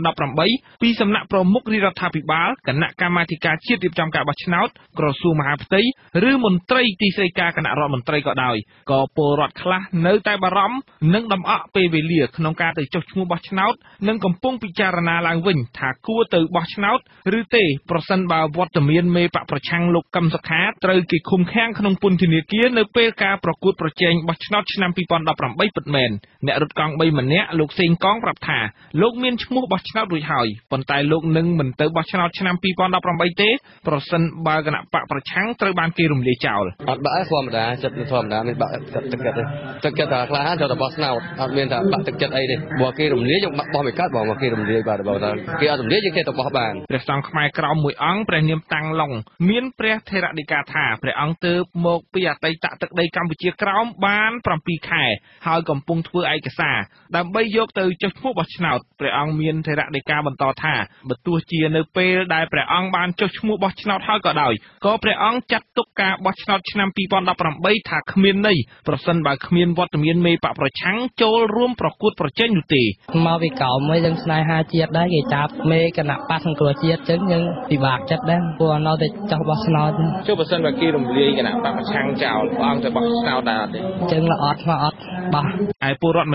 2018ពីសំណាក់ប្រមុខរដ្ឋាភិបាលគណៈកម្មាធិការជាតិរៀបចំការបោះឆ្នោតក្រសួងមហាផ្ទៃឬមន្ត្រីទីស្តីការគណៈរដ្ឋមន្ត្រីក៏ដោយក៏ពលរដ្ឋខ្លះនៅតែបារម្ភនិងដំអកពេលវេលាក្នុងការទៅចុះឈ្មោះបោះឆ្នោតនិងកំពុងពិចារណាឡើងវិញថាគួរទៅបោះឆ្នោតឬទេប្រសិនបើវត្តមានមេបកប្រឆាំងលោកកឹមសុខាត្រូវគេឃុំឃាំងក្នុងពន្ធនាគារនៅពេលការប្រកួតប្រជែងបោះឆ្នោតឆ្នាំ2018ពិតមែនអ្នករត់កង់3ម្នាក់លោកសេងកងប្រាប់ថាលោកមានឈ្មោះបោះឆ្នោតរួចហើយប៉ុន្តែលោកនឹងមិនទៅបោះឆ្នោតឆ្នាំ2018ទេប្រសិនបើគណៈបកប្រឆាំងត្រូវបានគេរំលាយចោលអត់បាក់ធម្មតាចិត្តធម្មតាមានបាក់ទឹកចិត្តទេទឹកចិត្តថាខ្លះចូលទៅបោះឆ្នោតអត់មានថាបាក់ទឹកចិត្តអីទេបើគេរំលាយយើងបោះមិនកើតបងគេរំលាយបាទបើថាគេអត់រំលាយយើងគេទៅបោះបានព្រះសង្ឃខ្មែរក្រមមួយអង្គព្រះនាមតាំងឡុងមានព្រះថេរដីកាថាព្រះអង្គទើបមកពីអតីតទឹកដីកម្ពុជាក្រោមបាន7ខែហើយកំពុងធ្វើឯកសារដើម្បីយកទៅចុះឈ្មោះបោះឆ្នោតព្រះអង្គមានថេរដីកាបន្តថាបើទោះជានៅពេលដែលព្រះអង្គបានចុះឈ្មោះបោះឆ្នោតហើយក៏ដោយក៏ព្រះអង្គចាត់ទុកការបោះឆ្នោតឆ្នាំ2018ថាគ្មានន័យប្រសិនបើគ្មានវត្តមានមេបកប្រឆាំងចូលរួមប្រកួតប្រជែងនោះទេមកពីក្រោមមួយយើងស្នេហាជាតិដែរគេចាប់មេគណៈបកសង្គ្រោះជាតិអញ្ចឹងយើងពិបាកចិត្តដែរព្រោះនៅតែចោះបោះឆ្នោតចុះបើសិនបើគេរំលាយគណៈបកប្រឆាំងចោលព្រះអង្គទៅបោះឆ្នោតដែរអត់ទេអញ្ចឹងអត់បោះឯពលរដ្ឋម្នាក់ទៀត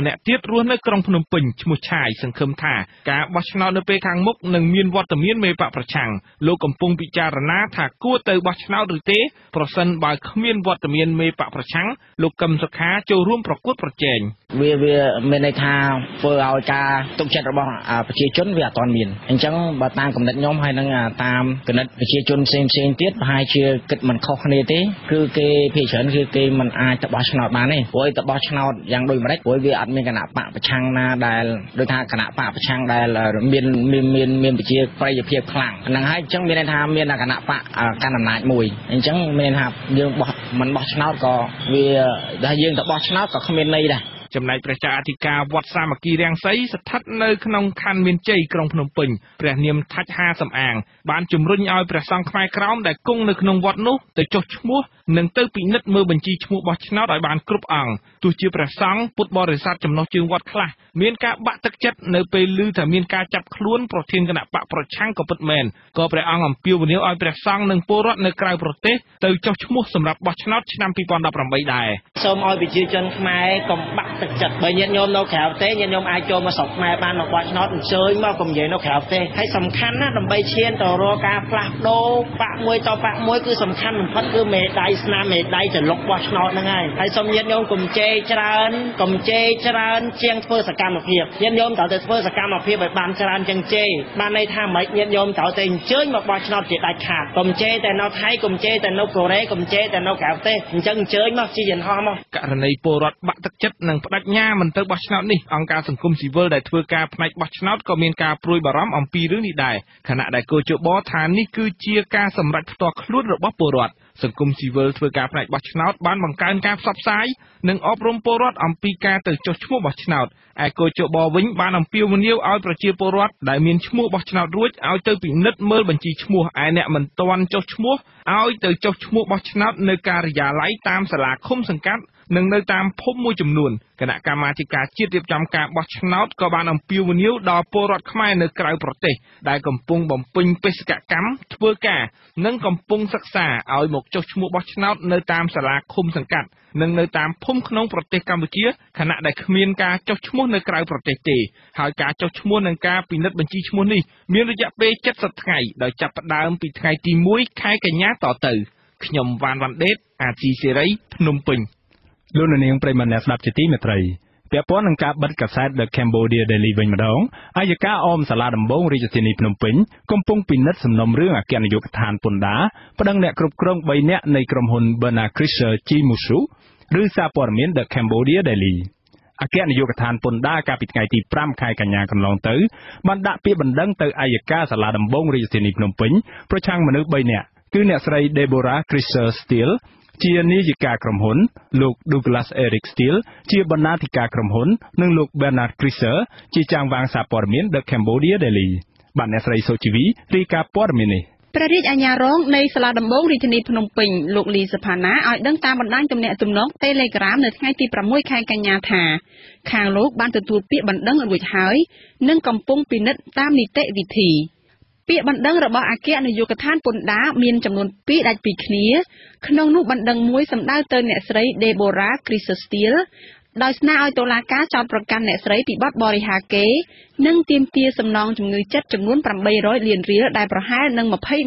រស់នៅក្រុងភ្នំពេញឈ្មោះឆាយសង្ឃឹមថាការបោះឆ្នោតនៅពេលខាងមុខនឹងមានវត្តមានមេបកប្រឆាំងលោកកំពុងពិចារណាថាគួរទៅបោះឆ្នោតឬទេប្រសិនបើគ្មានវត្តមានមេបកប្រឆាំងលោកកឹមសុខាចូលរួមប្រកួតប្រជែងវាមានន័យថាធ្វើឲ្យការទុកចិត្តរបស់ប្រជាជនវាអត់ទាន់មានអញ្ចឹងបើតាមគំនិតខ្ញុំហើយនឹងតាមគំនិតប្រជាជនផ្សេងទៀតប្រហែលជាគិតមិនខុសគ្នាទេគឺគេភាគច្រើនគឺគេមិនអាចទៅបោះឆ្នោតបានទេព្រោះទៅបោះឆ្នោតយ៉ាងដូចម្ដេចព្រោះវាអត់មានគណៈបកប្រឆាំងណាដែលដូចថាគណៈបកប្រឆាំងដែលមានប្រជាប្រិយភាពខ្លាំងហ្នឹងហើយអញ្ចឹងមានន័យថាមានគណៈបកកាន់អំណាចមួយអញ្ចឹងមានន័យថាយើងមិនបោះឆ្នោតក៏វាដែលយើងទៅបោះឆ្នោតក៏គ្មានន័យដែរចំណែកព្រះចៅអធិការវត្តសាមគ្គីរាំងសីស្ថិតនៅក្នុងខណ្ឌមានជ័យក្រុងភ្នំពេញព្រះនាមថាច់ហាសំអាងបានជំរុញឲ្យព្រះសង្ឃខ្មែរក្រោមដែលគង់នៅក្នុងវត្តនោះទៅចុះឈ្មោះនិងទៅពិនិត្យមើលបញ្ជីឈ្មោះបោះឆ្នោតឲ្យបានគ្រប់អង្គទោះជាព្រះសង្ឃពុទ្ធបរិស័ទចំណុះជើងវត្តខ្លះមានការបាក់ទឹកចិត្តនៅពេលឮថាមានការចាប់ខ្លួនប្រធានគណៈបកប្រឆាំងក៏ពិតមែនក៏ព្រះអង្គអំពាវនាវឲ្យព្រះសង្ឃនិងពលរដ្ឋនៅក្រៅប្រទេសទៅចុះឈ្មោះសម្រាប់បោះឆ្នោតឆ្នាំ2018ដែរសូមឲ្យប្រជាជនខ្មែរកុំបាក់ទឹកចិត្តបើញាតិញោមនៅក្រៅប្រទេសញាតិញោមអាចចូលមកស្រុកខ្មែរបានមកបោះឆ្នោតអញ្ជើញមកកុំនិយាយនៅក្រៅប្រទេសហើយសំខាន់ណាស់ដើម្បីឈានទៅរកការផ្លាស់ប្ដូរបកមួយទៅបកមួយគឺសំខាន់បំផុតគឺមេដៃស្នាមមេដៃទៅលុកបោះឆ្នោតហ្នឹងហើយសូមញាតិញោមកុំជេរច្រើនជាងធ្វើសកម្មភាពញាតិញោមត្រូវតែធ្វើសកម្មភាពឲ្យបានច្រើនជាងជេរបានន័យថាមិនញាតិញោមត្រូវតែអញ្ជើញមកបោះឆ្នោតជាដាច់ខាតកុំជេរតែនៅថៃកុំជេរតែនៅកូរ៉េកុំជេរតែនៅក្រៅប្រទេសអញ្ចឹងអញ្ជើញមកជាយន្តហោះមកករណីពលរដ្ឋបាក់ទឹកចិត្តនិងបដិញ្ញាមិនទៅបោះឆ្នោតនេះអង្គការសង្គមស៊ីវិលដែលធ្វើការផ្នែកបោះឆ្នោតក៏មានការព្រួយបារម្ភអំពីរឿងនេះដែរខណៈដែលគូជបថានេះគឺជាការសម្រេចផ្ទាល់ខ្លួនរបស់ពលរដ្ឋសង្គមស៊ីវិលធ្វើការផ្នែកបោះឆ្នោតបានបង្កើនការផ្សព្វផ្សាយនិងអប់រំពលរដ្ឋអំពីការទៅចុះឈ្មោះបោះឆ្នោតឯគូជបវិញបានអំពាវនាវឲ្យប្រជាពលរដ្ឋដែលមានឈ្មោះបោះឆ្នោតរួចឲ្យទៅពិនិត្យមើលបញ្ជីឈ្មោះឯអ្នកមិនទាន់ចុះឈ្មោះឲ្យទៅចុះឈ្មោះបោះឆ្នោតនៅការិយាល័យតាមសាលាឃុំសង្កាត់និងនៅតាមភូមិមួយចំនួនគណៈកម្មាធិការជាតិរៀបចំការបោះឆ្នោតក៏បានអំពាវនាវដល់ពលរដ្ឋខ្មែរនៅក្រៅប្រទេសដែលកំពុងបំពេញបេសកកម្មធ្វើការនិងកំពុងសិក្សាឲ្យមកចុះឈ្មោះបោះឆ្នោតនៅតាមសាលាឃុំសង្កាត់និងនៅតាមភូមិក្នុងប្រទេសកម្ពុជាខណៈដែលគ្មានការចុះឈ្មោះនៅក្រៅប្រទេសទេហើយការចុះឈ្មោះនិងការពិនិត្យបញ្ជីឈ្មោះនេះមានរយៈពេល70ថ្ងៃដោយចាប់ផ្ដើមពីថ្ងៃទី1ខែកញ្ញាតទៅខ្ញុំវ៉ាន់វ៉ាន់ដេតអាស៊ីសេរីភ្នំពេញលោកនាងប្រិមត្តអ្នកស្ដាប់ជាទីមេត្រីពាក់ព័ន្ធនឹងការបិទកាសែត The Cambodia Daily វិញម្ដងអัยការអមសាលាដំបងរាជធានីភ្នំពេញកំពុងពិនិត្យសំណុំរឿងអគ្គនាយកដ្ឋានពន្ធដារប្តឹងអ្នកគ្រប់គ្រង3នាក់នៃក្រុមហ៊ុន Bernard Krisher Chimusu ឬសារព័ត៌មាន The Cambodia Daily អគ្គនាយកដ្ឋានពន្ធដារកាលពីថ្ងៃទី5ខែកញ្ញាកន្លងទៅបានដាក់ពាក្យបណ្ដឹងទៅអัยការសាលាដំបងរាជធានីភ្នំពេញប្រឆាំងមនុស្ស3នាក់គឺអ្នកស្រី Deborah Krisher Steeleជានាយិកាក្រុមហ៊ុនលោក Douglas Eric Steele ជាបណ្ណាធិការក្រុមហ៊ុននិងលោក Bernard Krisher ជាចាងវាងសារព័ត៌មាន The Cambodia Daily បាទអ្នកស្រីសុជីវីរាយការណ៍ព័ត៌មាននេះព្រះរាជអាជ្ញារងនៃសាលាដំបងរាជធានីភ្នំពេញលោកលីសផាណាឲ្យដឹងតាមបណ្ដាញទំនាក់ទំនង Telegram នៅថ្ងៃទី6ខែកញ្ញាថាខាងលោកបានទទួលពាក្យបណ្ដឹងរួចហើយនិងកំពុងពិនិត្យតាមនីតិវិធីពាក្យបណ្ដឹងរបស់អគ្គនាយកដ្ឋានពន្ធដារមានចំនួន2ដាច់ពីគ្នាក្នុងនោះបណ្ដឹងមួយសម្ដៅទៅអ្នកស្រី Deborah Krisher Steele ដោយស្នើឲ្យតុលាការចោទប្រកាន់អ្នកស្រីពីបទបរិហាកេរ្តិ៍និងទាមទារសំណងជំងឺចិត្តចំនួន800លានរៀលដែលប្រហែលនឹង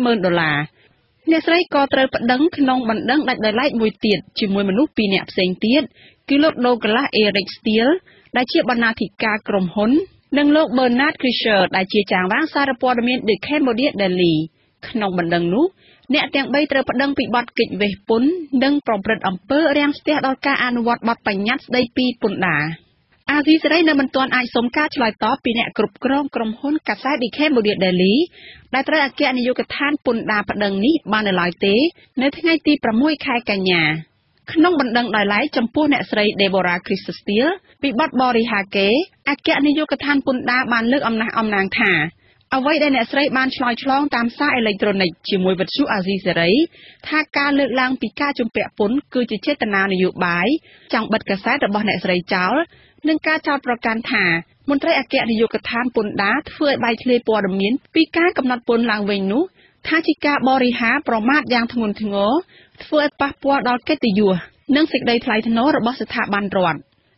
$200,000អ្នកស្រីក៏ត្រូវប្តឹងក្នុងបណ្ដឹងដាច់ដោយឡែកមួយទៀតជាមួយមនុស្ស2នាក់ផ្សេងទៀតគឺលោក Douglas Eric Steele ដែលជាបណ្ណាធិការក្រុមហ៊ុននិងលោក Bernard Krisher ដែលជាចាងវាងសារព័ត៌មាន The Cambodia Daily ក្នុងបណ្ដឹងនោះអ្នកទាំង3ត្រូវប្តឹងពីបទកិច្ចវេះពន្ធនិងប្រព្រឹត្តអំពើរាំងស្ទះដល់ការអនុវត្តបទបញ្ញត្តិស្តីពីពន្ធដារអាស៊ីសេរីនៅមិនទាន់អាចសុំការឆ្លើយតបពីអ្នកគ្រប់គ្រងក្រុមហ៊ុនកាសែត The Cambodia Daily ដែលត្រូវអគ្គនាយកដ្ឋានពន្ធដារប្តឹងនេះបាននៅឡើយទេនៅថ្ងៃទី6ខែកញ្ញាក្នុងបណ្ដឹងដោយឡែកចំពោះអ្នកស្រី Deborah Krisher Steele ពីបទបរិហាកេរ្តិ៍អគ្គនាយកដ្ឋានពន្ធដារបានលើកអំណះអំណាងថាអ្វីដែលអ្នកស្រីបានឆ្លើយឆ្លងតាមសារអេឡិចត្រូនិកជាមួយវិទ្យុអាស៊ីសេរីថាការលើកឡើងពីការជំពាក់ពន្ធគឺជាចេតនានយោបាយចង់បិទកាសែតរបស់អ្នកស្រីចោលនិងការចោទប្រកាន់ថាមន្ត្រីអគ្គនាយកដ្ឋានពន្ធដារធ្វើឲ្យបែកធ្លាយព័ត៌មានពីការកំណត់ពន្ធឡើងវិញនោះថាជាការបរិហាប្រមាថយ៉ាងធ្ងន់ធ្ងរធ្វើឲ្យប៉ះពាល់ដល់កិត្តិយសនិងសេចក្តីថ្លៃថ្នូររបស់ស្ថាប័នរដ្ឋ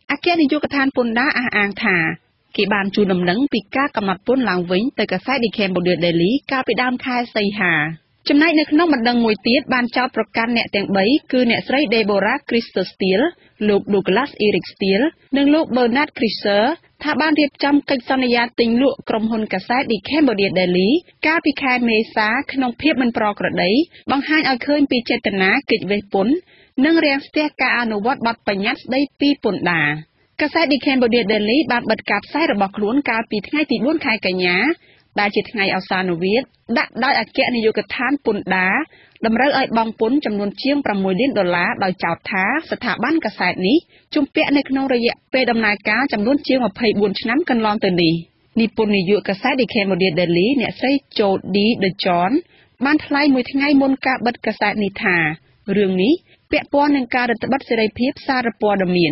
អគ្គនាយកដ្ឋានពន្ធដារអះអាងថាគេបានជូនដំណឹងពីការកំណត់ពន្ធឡើងវិញទៅកាសែត The Cambodia Daily កាលពីដើមខែសីហាចំណែកនៅក្នុងបណ្ដឹងមួយទៀតបានចោទប្រកាន់អ្នកទាំង3គឺអ្នកស្រី Deborah Crystal Steele លោក Douglas Eric Steele និងលោក Bernard Kriser ថាបានរៀបចំកិច្ចសន្យាទិញលក់ក្រុមហ៊ុនកាសែត The Cambodia Daily កាលពីខែមេសាក្នុងភាពមិនប្រក្រតីបង្ហាញឲ្យឃើញពីចេតនាគេចវេះពន្ធនិងរាំងស្ទះការអនុវត្តបទបញ្ញត្តិស្តីពីពន្ធដារកាសែត The Cambodia Daily បានបិទការផ្សាយរបស់ខ្លួនកាលពីថ្ងៃទី4ខែកញ្ញាដែលជាថ្ងៃអសានវិទ្យដាក់ដោយអគ្គនាយកដ្ឋានពន្ធដារតម្រូវឲ្យបង់ពន្ធចំនួនជាង$6 លានដោយចោទថាស្ថាប័នកាសែតនេះជំពាក់នៅក្នុងរយៈពេលដំណើរការចំនួនជាង24ឆ្នាំកន្លងទៅនេះនិពន្ធនាយកកាសែត The Cambodia Daily អ្នកស្រី Jody De John បានថ្លែងមួយថ្ងៃមុនការបិទកាសែតនេះថារឿងនេះពាក់ព័ន្ធនឹងការរឹតបន្តឹងសេរីភាពសារព័ត៌មាន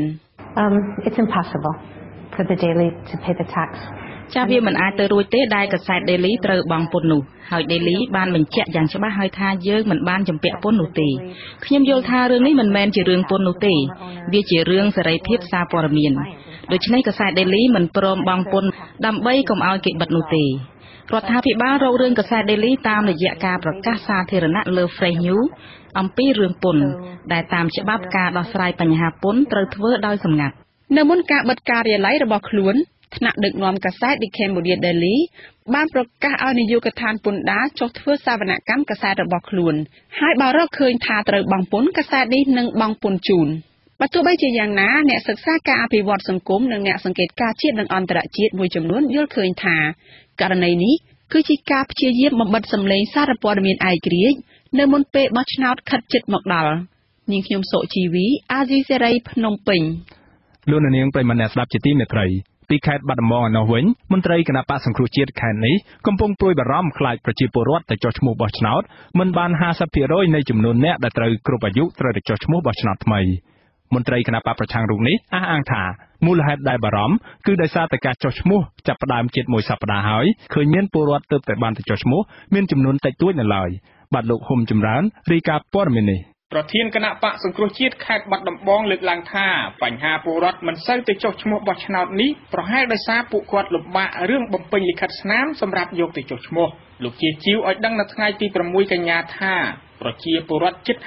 It's impossible for the Daily to pay the tax ចាស់វាមិនអាចទៅរួចទេដែលកាសែត Daily ត្រូវបង់ពន្ធនោះហើយ Daily បានបញ្ជាក់យ៉ាងច្បាស់ហើយថាយើងមិនបានជំពាក់ពន្ធនោះទេខ្ញុំយល់ថារឿងនេះមិនមែនជារឿងពន្ធនោះទេវាជារឿងសេរីភាពសារព័ត៌មានដូច្នេះកាសែត Daily មិនព្រមបង់ពន្ធដើម្បីកុំឲ្យគេបិទនោះទេរដ្ឋាភិបាលរករឿងកាសែត Daily តាមរយៈការប្រកាសសាធារណៈលើ Fresh News អំពីរឿងពន្ធដែលតាមច្បាប់ការដោះស្រាយបញ្ហាពន្ធត្រូវធ្វើដោយសម្ងាត់នៅមុនការបិទការិយាល័យរបស់ខ្លួនថ្នាក់ដឹកនាំកាសែត The Cambodia Daily បានប្រកាសឲ្យនាយកដ្ឋានពន្ធដារចុះធ្វើសវនកម្មកាសែតរបស់ខ្លួនហើយបើរកឃើញថាត្រូវបង់ពន្ធកាសែតនេះនឹងបង់ពន្ធជូនបើទោះបីជាយ៉ាងណាអ្នកសិក្សាការអភិវឌ្ឍសង្គមនិងអ្នកសង្កេតការណ៍ជាតិនិងអន្តរជាតិមួយចំនួនយល់ឃើញថាករណីនេះគឺជាការព្យាយាមបំបិទសម្លេងសារព័ត៌មានឯករាជ្យនៅមុនពេលបោះឆ្នោតខិតជិតមកដល់នាងខ្ញុំសុជីវីអាស៊ីសេរីភ្នំពេញលោកនាងប្រិមមអ្នកស្ដាប់ជាទីមេត្រីពីខេត្តបាត់ដំបងឯណោះវិញមន្ត្រីគណៈបក្សសង្គ្រោះជាតិខេត្តនេះកំពុងព្រួយបារម្ភខ្លាចប្រជាពលរដ្ឋទៅចុះឈ្មោះបោះឆ្នោតមិនបាន 50% នៃចំនួនអ្នកដែលត្រូវគ្រប់អាយុត្រូវទៅចុះឈ្មោះបោះឆ្នោតថ្មីមន្ត្រីគណៈបកប្រឆាំងរូបនេះអះអាងថាមូលហេតុដែលបារម្ភគឺដោយសារតែការចុះឈ្មោះចាប់ផ្ដើមជិតមួយសប្តាហ៍ហើយឃើញមានពលរដ្ឋទើបតែបានទៅចុះឈ្មោះមានចំនួនតិចតួចនៅឡើយបាទលោកហ៊ុំចម្រើនរាយការណ៍ព័ត៌មាននេះប្រធានគណៈបកសង្គ្រោះជាតិខេត្តបាត់ដំបងលើកឡើងថាបញ្ហាពលរដ្ឋមិនសូវទៅចុះឈ្មោះបោះឆ្នោតនេះប្រហែលដោយសារពួកគាត់លំបាករឿងបំពេញលិខិតស្នាមសម្រាប់យកទៅចុះឈ្មោះលោកជាជីវឲ្យដឹងនៅថ្ងៃទី6កញ្ញាថាប្រជាពលរដ្ឋជិត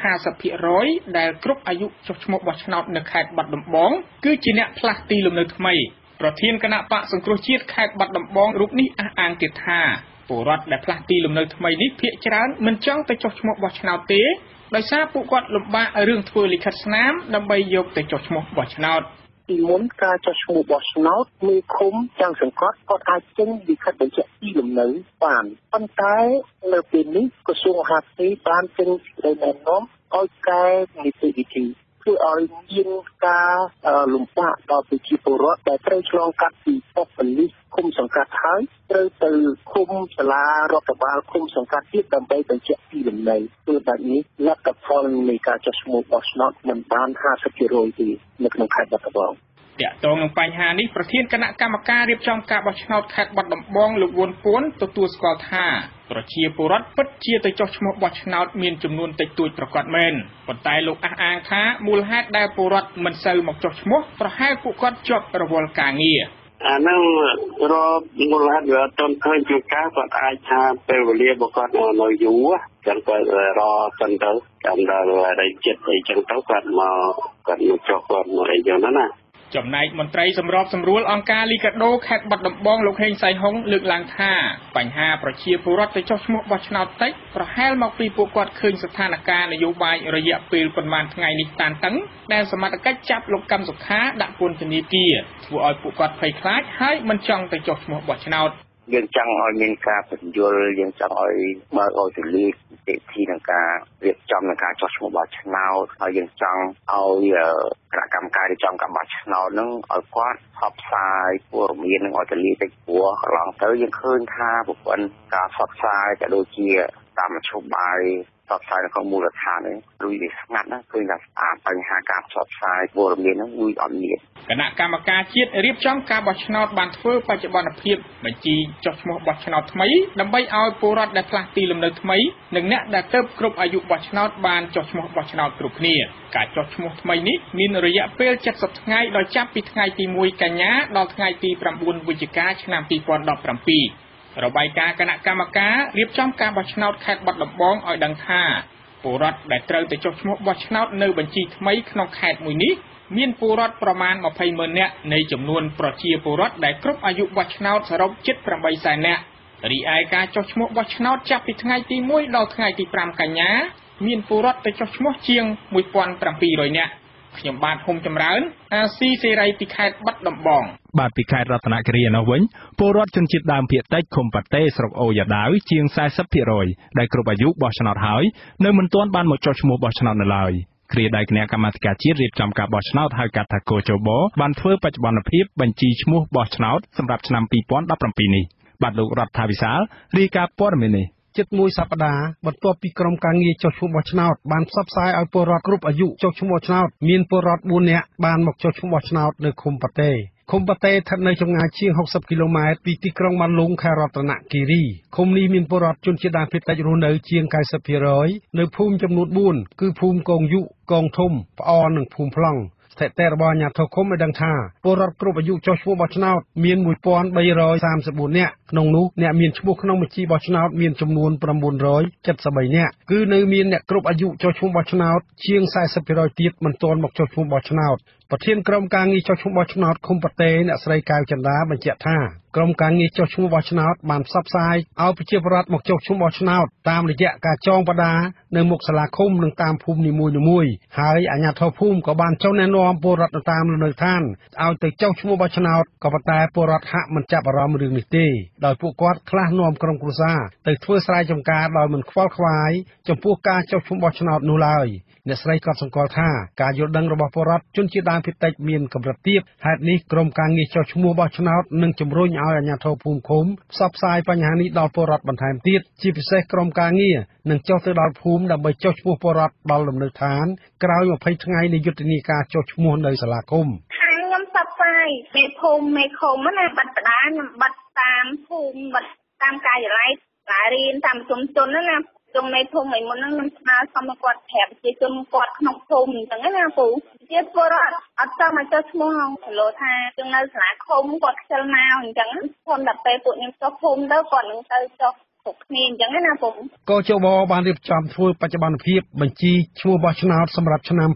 50% ដែលគ្រប់អាយុចុះឈ្មោះបោះឆ្នោតនៅខេត្តបាត់ដំបងគឺជាអ្នកផ្លាស់ទីលំនៅថ្មីប្រធានគណៈបកសង្គ្រោះជាតិខេត្តបាត់ដំបងរូបនេះអះអាងទៀតថាពលរដ្ឋដែលផ្លាស់ទីលំនៅថ្មីនេះភាគច្រើនមិនចង់ទៅចុះឈ្មោះបោះឆ្នោតទេដោយសារពួកគាត់លំបាករឿងធ្វើលិខិតស្នាមដើម្បីយកទៅចុះឈ្មោះបោះឆ្នោតពីមុនការចុះឈ្មោះបោះឆ្នោតមានឃុំទាំងសង្កត់គាត់អាចចេញលិខិតបញ្ជាក់ទីលំនៅបានប៉ុន្តែនៅពេលនេះក្រសួងអាហារបានចេញសេចក្តីណែនាំឲ្យកែនីតិវិធីធ្វើឲ្យមានការលំបាកដល់ប្រជាពលរដ្ឋដែលត្រូវឆ្លងកាត់ពីប៉ុស្តិ៍ប៉ូលីសឃុំសង្កាត់ហើយត្រូវទៅឃុំសាលារដ្ឋបាលឃុំសង្កាត់ទៀតដើម្បីបញ្ជាក់ទីលំនៅធ្វើបែបនេះលទ្ធផលនៃការចុះឈ្មោះបោះឆ្នោតមិនបាន 50% ទេនៅក្នុងខេត្តបាត់ដំបងតាក់ទងនឹងបញ្ហានេះប្រធានគណៈកម្មការរៀបចំការបោះឆ្នោតខេត្តបាត់ដំបងលោកវុនពួនទទួលស្គាល់ថាប្រជាពលរដ្ឋពិតជាទៅចុះឈ្មោះបោះឆ្នោតមានចំនួនតិចតួចប្រកបមែនប៉ុន្តែលោកអះអាងថាមូលហេតុដែលពលរដ្ឋមិនសូវមកចុះឈ្មោះប្រហែលពួកគាត់ជាប់រវល់ការងារអាហ្នឹងរកមូលហេតុវាអត់ទាន់ឃើញជាការគាត់អាចថាពេលវេលារបស់គាត់នៅយូរចឹងគាត់រកសិនទៅតាមដល់រយចិត្តអីចឹងទៅគាត់មកចុះគាត់មកអីចឹងណាចំណែកមន្ត្រីសម្របសម្រួលអង្គការលីកាដូខេត្តបាត់ដំបងលោកហេងសៃហុងលើកឡើងថាបញ្ហាប្រជាពលរដ្ឋទៅចុះឈ្មោះបោះឆ្នោតតិចប្រហែលមកពីពួកគាត់ឃើញស្ថានភាពនយោបាយរយៈពេលប៉ុន្មានថ្ងៃនេះតានតឹងដែលសមត្ថកិច្ចចាប់លោកកម្មសុខាដាក់ពន្ធនាគារធ្វើឲ្យពួកគាត់ភ័យខ្លាចហើយមិនចង់ទៅចុះឈ្មោះបោះឆ្នោតយើងចង់ឲ្យមានការបញ្យល់យើងចង់ឲ្យបើកឲ្យទូលាយទីក្នុងការរៀបចំនឹងការចុះឈ្មោះបោះឆ្នោតហើយយើងចង់ឲ្យគណៈកម្មការរៀបចំការបោះឆ្នោតនឹងឲ្យគាត់ផ្សព្វផ្សាយព័ត៌មាននឹងឲ្យទូលាយតិចព្រោះកន្លងទៅយើងឃើញថាប្រព័ន្ធការផ្សព្វផ្សាយក៏ដូចជាតាមមធ្យោបាយផ្សព្វផ្សាយនៅក្នុងមូលដ្ឋាននេះរួចវាស្ងាត់ណាឃើញថាបញ្ហាការផ្សព្វផ្សាយព័ត៌មានហ្នឹងវាអត់មានគណៈកម្មការជាតិរៀបចំការបោះឆ្នោតបានធ្វើបច្ចុប្បន្នភាពបញ្ជីចុះឈ្មោះបោះឆ្នោតថ្មីដើម្បីឲ្យពលរដ្ឋដែលផ្លាស់ទីលំនៅថ្មីនិងអ្នកដែលទើបគ្រប់អាយុបោះឆ្នោតបានចុះឈ្មោះបោះឆ្នោតគ្រប់គ្នាការចុះឈ្មោះថ្មីនេះមានរយៈពេល70ថ្ងៃដោយចាប់ពីថ្ងៃទី1កញ្ញាដល់ថ្ងៃទី9វិច្ឆិកាឆ្នាំ2017របាយការណ៍គណៈកម្មការរៀបចំការបោះឆ្នោតខេត្តបាត់ដំបងឲ្យដឹងថាពលរដ្ឋដែលត្រូវទៅចុះឈ្មោះបោះឆ្នោតនៅបញ្ជីថ្មីក្នុងខេត្តមួយនេះមានពលរដ្ឋប្រមាណ 20,000 នាក់នៃចំនួនប្រជាពលរដ្ឋដែលគ្រប់អាយុបោះឆ្នោតសរុបជិត 800,000 នាក់រីឯការចុះឈ្មោះបោះឆ្នោតចាប់ពីថ្ងៃទី1ដល់ថ្ងៃទី5កញ្ញាមានពលរដ្ឋទៅចុះឈ្មោះជាង 1,700 នាក់ខ្ញុំបាទហុំចម្រើនអាស៊ីសេរីពីខេត្តបាត់ដំបងបាទពីខេត្តរតនគិរីនោះវិញពលរដ្ឋជនជាតិដើមភាគតិចឃុំប៉ាតេស្រុកអូយ៉ាដាវជាង 40% ដែលគ្រប់អាយុបោះឆ្នោតហើយនៅមិនទាន់បានមកចុះឈ្មោះបោះឆ្នោតនៅឡើយគ្រាដែលគណៈកម្មាធិការជាតិរៀបចំការបោះឆ្នោតហៅកាត់ថាកោជបបានធ្វើបច្ចុប្បន្នភាពបញ្ជីឈ្មោះបោះឆ្នោតសម្រាប់ឆ្នាំ2017នេះបាទលោករដ្ឋាវិសាលរាយការណ៍ព័ត៌មាននេះជិតមួយសប្តាហ៍បន្ទាប់ពីក្រុមការងារចុះឈ្មោះបោះឆ្នោតបានផ្សព្វផ្សាយឲ្យពលរដ្ឋគ្រប់អាយុចុះឈ្មោះបោះឆ្នោតមានពលរដ្ឋ4នាក់បានមកចុះឈ្មោះបោះឆ្នោតនៅឃុំប៉ាតេឃុំប៉ាតេស្ថិតនៅចម្ងាយជាង60គីឡូម៉ែត្រពីទីក្រុងបានលុងខេត្តរតនគិរីឃុំនេះមានពលរដ្ឋជនជាតិដើមភាគតិចរស់នៅជាង 90% នៅភូមិចំនួន4គឺភូមិកងយុកងធំផ្អរនិងភូមិប្លង់ស្ថិតិរបស់អាជ្ញាធរឃុំបានដឹងថាពលរដ្ឋគ្រប់អាយុចុះឈ្មោះបោះឆ្នោតមាន 1334 នាក់ក្នុងនោះអ្នកមានឈ្មោះក្នុងបញ្ជីបោះឆ្នោតមានចំនួន 973 នាក់គឺនៅមានអ្នកគ្រប់អាយុចុះឈ្មោះបោះឆ្នោតជាង 40% ទៀតមិនទាន់មកចុះឈ្មោះបោះឆ្នោតប្រធានក្រុមការងារចុះឈ្មោះបោះឆ្នោតឃុំប៉ាតេអ្នកស្រីកៅចន្ទាបញ្ជាក់ថាក្រុមការងារចុះឈ្មោះបោះឆ្នោតបានផ្សព្វផ្សាយឲ្យប្រជាពលរដ្ឋមកចុះឈ្មោះបោះឆ្នោតតាមរយៈការចងបដានៅមុខសាលាឃុំនិងតាមភូមិនីមួយៗហើយអាជ្ញាធរភូមិក៏បានចុះណែនាំពលរដ្ឋតាមលំនៅឋានឲ្យទៅចុះឈ្មោះបោះឆ្នោតក៏ប៉ុន្តែពលរដ្ឋហាក់មិនចាប់អារម្មណ៍រឿងនេះទេដោយពួកគាត់ខ្លះនាំក្រុមគ្រួសារទៅធ្វើស្រែចម្ការដោយមិនខ្វល់ខ្វាយចំពោះការចុះឈ្មោះបោះឆ្នោតនោះឡើយអ្នកស្រីក៏សង្កល់ថាការយល់ដឹងរបស់ពលរដ្ឋជនជាតិដើមភាគតិចមានកម្រិតទាបហេតុនេះក្រុមការងារចុះឈ្មោះបោះឆ្នោតនឹងជំរុញឲ្យអាជ្ញាធរភូមិឃុំផ្សព្វផ្សាយបញ្ហានេះដល់ពលរដ្ឋបន្ថែមទៀតជាពិសេសក្រុមការងារនឹងចុះទៅដល់ភូមិដើម្បីចុះឈ្មោះពលរដ្ឋដល់លំនៅឋានក្រោយ20ថ្ងៃនៃយុទ្ធនាការចុះឈ្មោះនៅសាលាឃុំខ្ញុំផ្សព្វផ្សាយពីភូមិមេឃុំណាបាត់បដាខ្ញុំបាត់តាមភូមិបាត់តាមកាយឡៃឡារៀនតាមជុំជនណាជុំមេភូមិឯមុនហ្នឹងខ្ញុំស្នើសុំឲ្យគាត់ប្រាប់ប្រជាជនគាត់ក្នុងភូមិអញ្ចឹងណាពូជាពលរដ្ឋអត់ចង់មកចុះឈ្មោះហ្នឹងលោថាជាងនៅសាលាឃុំគាត់ខ្ជិលមកអញ្ចឹងខ្ញុំដល់ពេលពួកខ្ញុំចុះភូមិទៅគាត់នឹងទៅចុះគ្រប់គ្នាអញ្ចឹងណាពូកោជបបានរៀបចំធ្វើបច្ចុប្បន្នភាពបញ្ជីឈ្មោះបោះឆ្នោតសម្រាប់ឆ្នាំ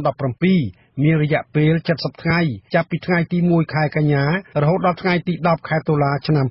2017មានរយៈពេល70ថ្ងៃចាប់ពីថ្ងៃទី1ខែកញ្ញារហូតដល់ថ្ងៃទី10ខែតុលាឆ្នាំ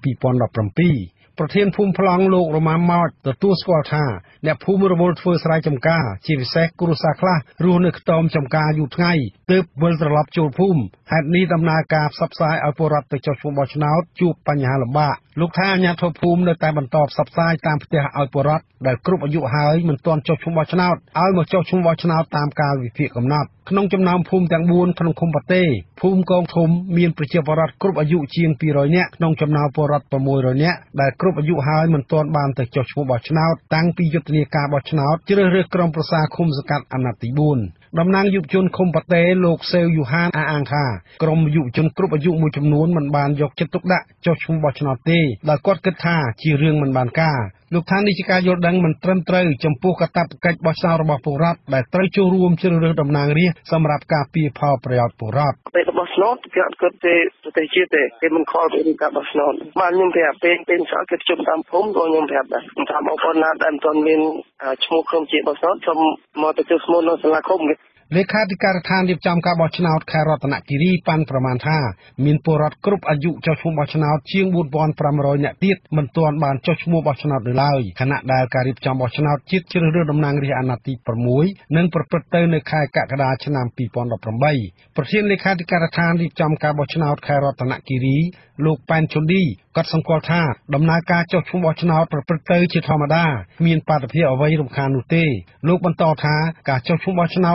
2017ប្រធានភូមិប្លង់លោករម៉ាំម៉ោចទទួលស្គាល់ថាអ្នកភូមិរវល់ធ្វើស្រែចម្ការជាពិសេសគ្រួសារខ្លះរស់នៅខ្ទមចម្ការយូរថ្ងៃទើបវិលត្រឡប់ចូលភូមិហេតុនេះដំណើរការផ្សព្វផ្សាយឲ្យពលរដ្ឋទៅចុះឈ្មោះបោះឆ្នោតជួបបញ្ហាលំបាកលោកថាអាជ្ញាធរភូមិនៅតែបន្តផ្សព្វផ្សាយតាមផ្ទះឲ្យពលរដ្ឋដែលគ្រប់អាយុហើយមិនទាន់ចុះឈ្មោះបោះឆ្នោតឲ្យមកចុះឈ្មោះបោះឆ្នោតតាមកាលវិភាគកំណត់ក្នុងចំណោមភូមិទាំង4ក្នុងឃុំប៉ាតេភូមិកងធំមានប្រជាពលរដ្ឋគ្រប់អាយុជាង200នាក់ក្នុងចំណោមពលរដ្ឋ600នាក់ដែលគ្រប់អាយុហើយមិនទាន់បានទៅចុះឈ្មោះបោះឆ្នោតតាំងពីយុទ្ធនាការបោះឆ្នោតជ្រើសរើសក្រុមប្រឹក្សាឃុំសង្កាត់អាណត្តិទី4តំណាងយុវជនឃុំប៉ាតេលោកសេវយូហានអះអាងថាក្រុមយុវជនគ្រប់អាយុមួយចំនួនមិនបានយកចិត្តទុកដាក់ចុះឈ្មោះបោះឆ្នោតទេដោយគាត់គិតថាជារឿងមិនបានការលោកថានេះជាការយល់ដឹងមិនត្រឹមត្រូវចំពោះកាតព្វកិច្ចបោះឆ្នោតរបស់ពលរដ្ឋដែលត្រូវចូលរួមជ្រើសរើសតំណាងរាស្ត្រសម្រាប់ការពារផលប្រយោជន៍ពលរដ្ឋពេលបោះឆ្នោតគេអត់គិតទេប្រទេសជាតិទេគេមិនខលពីការបោះឆ្នោតបានខ្ញុំប្រាប់ពេលស្អកគេជុំតាមភូមិក៏ខ្ញុំប្រាប់ដែរខ្ញុំថាបងប្អូនណាដែលមិនទាន់មានឈ្មោះក្នុងជាបោះឆ្នោតសូមមកទៅចុះឈ្មោះនៅសាលាឃុំលេខាធិការដ្ឋានរៀបចំការបោះឆ្នោតខេត្តរតនគិរីប៉ាន់ប្រមាណថាមានពលរដ្ឋគ្រប់អាយុចុះឈ្មោះបោះឆ្នោតជាង 4,500 នាក់ទៀតមិនទាន់បានចុះឈ្មោះបោះឆ្នោតនៅឡើយខណៈដែលការរៀបចំបោះឆ្នោតជាតិជ្រើសរើសតំណាងរាស្ត្រអាណត្តិទី6នឹងប្រព្រឹត្តទៅនៅខែកក្កដាឆ្នាំ2018ប្រធានលេខាធិការដ្ឋានរៀបចំការបោះឆ្នោតខេត្តរតនគិរីលោកប៉ែនឈុនឌីគាត់សង្កល់ថាដំណើរការចុះឈ្មោះបោះឆ្នោតប្រព្រឹត្តទៅជាធម្មតាគ្មានបាតុភិអ្វីរំខាននោះទេលោកបន្តថាការចុះឈ្មោះបោះឆ្នោតនៅ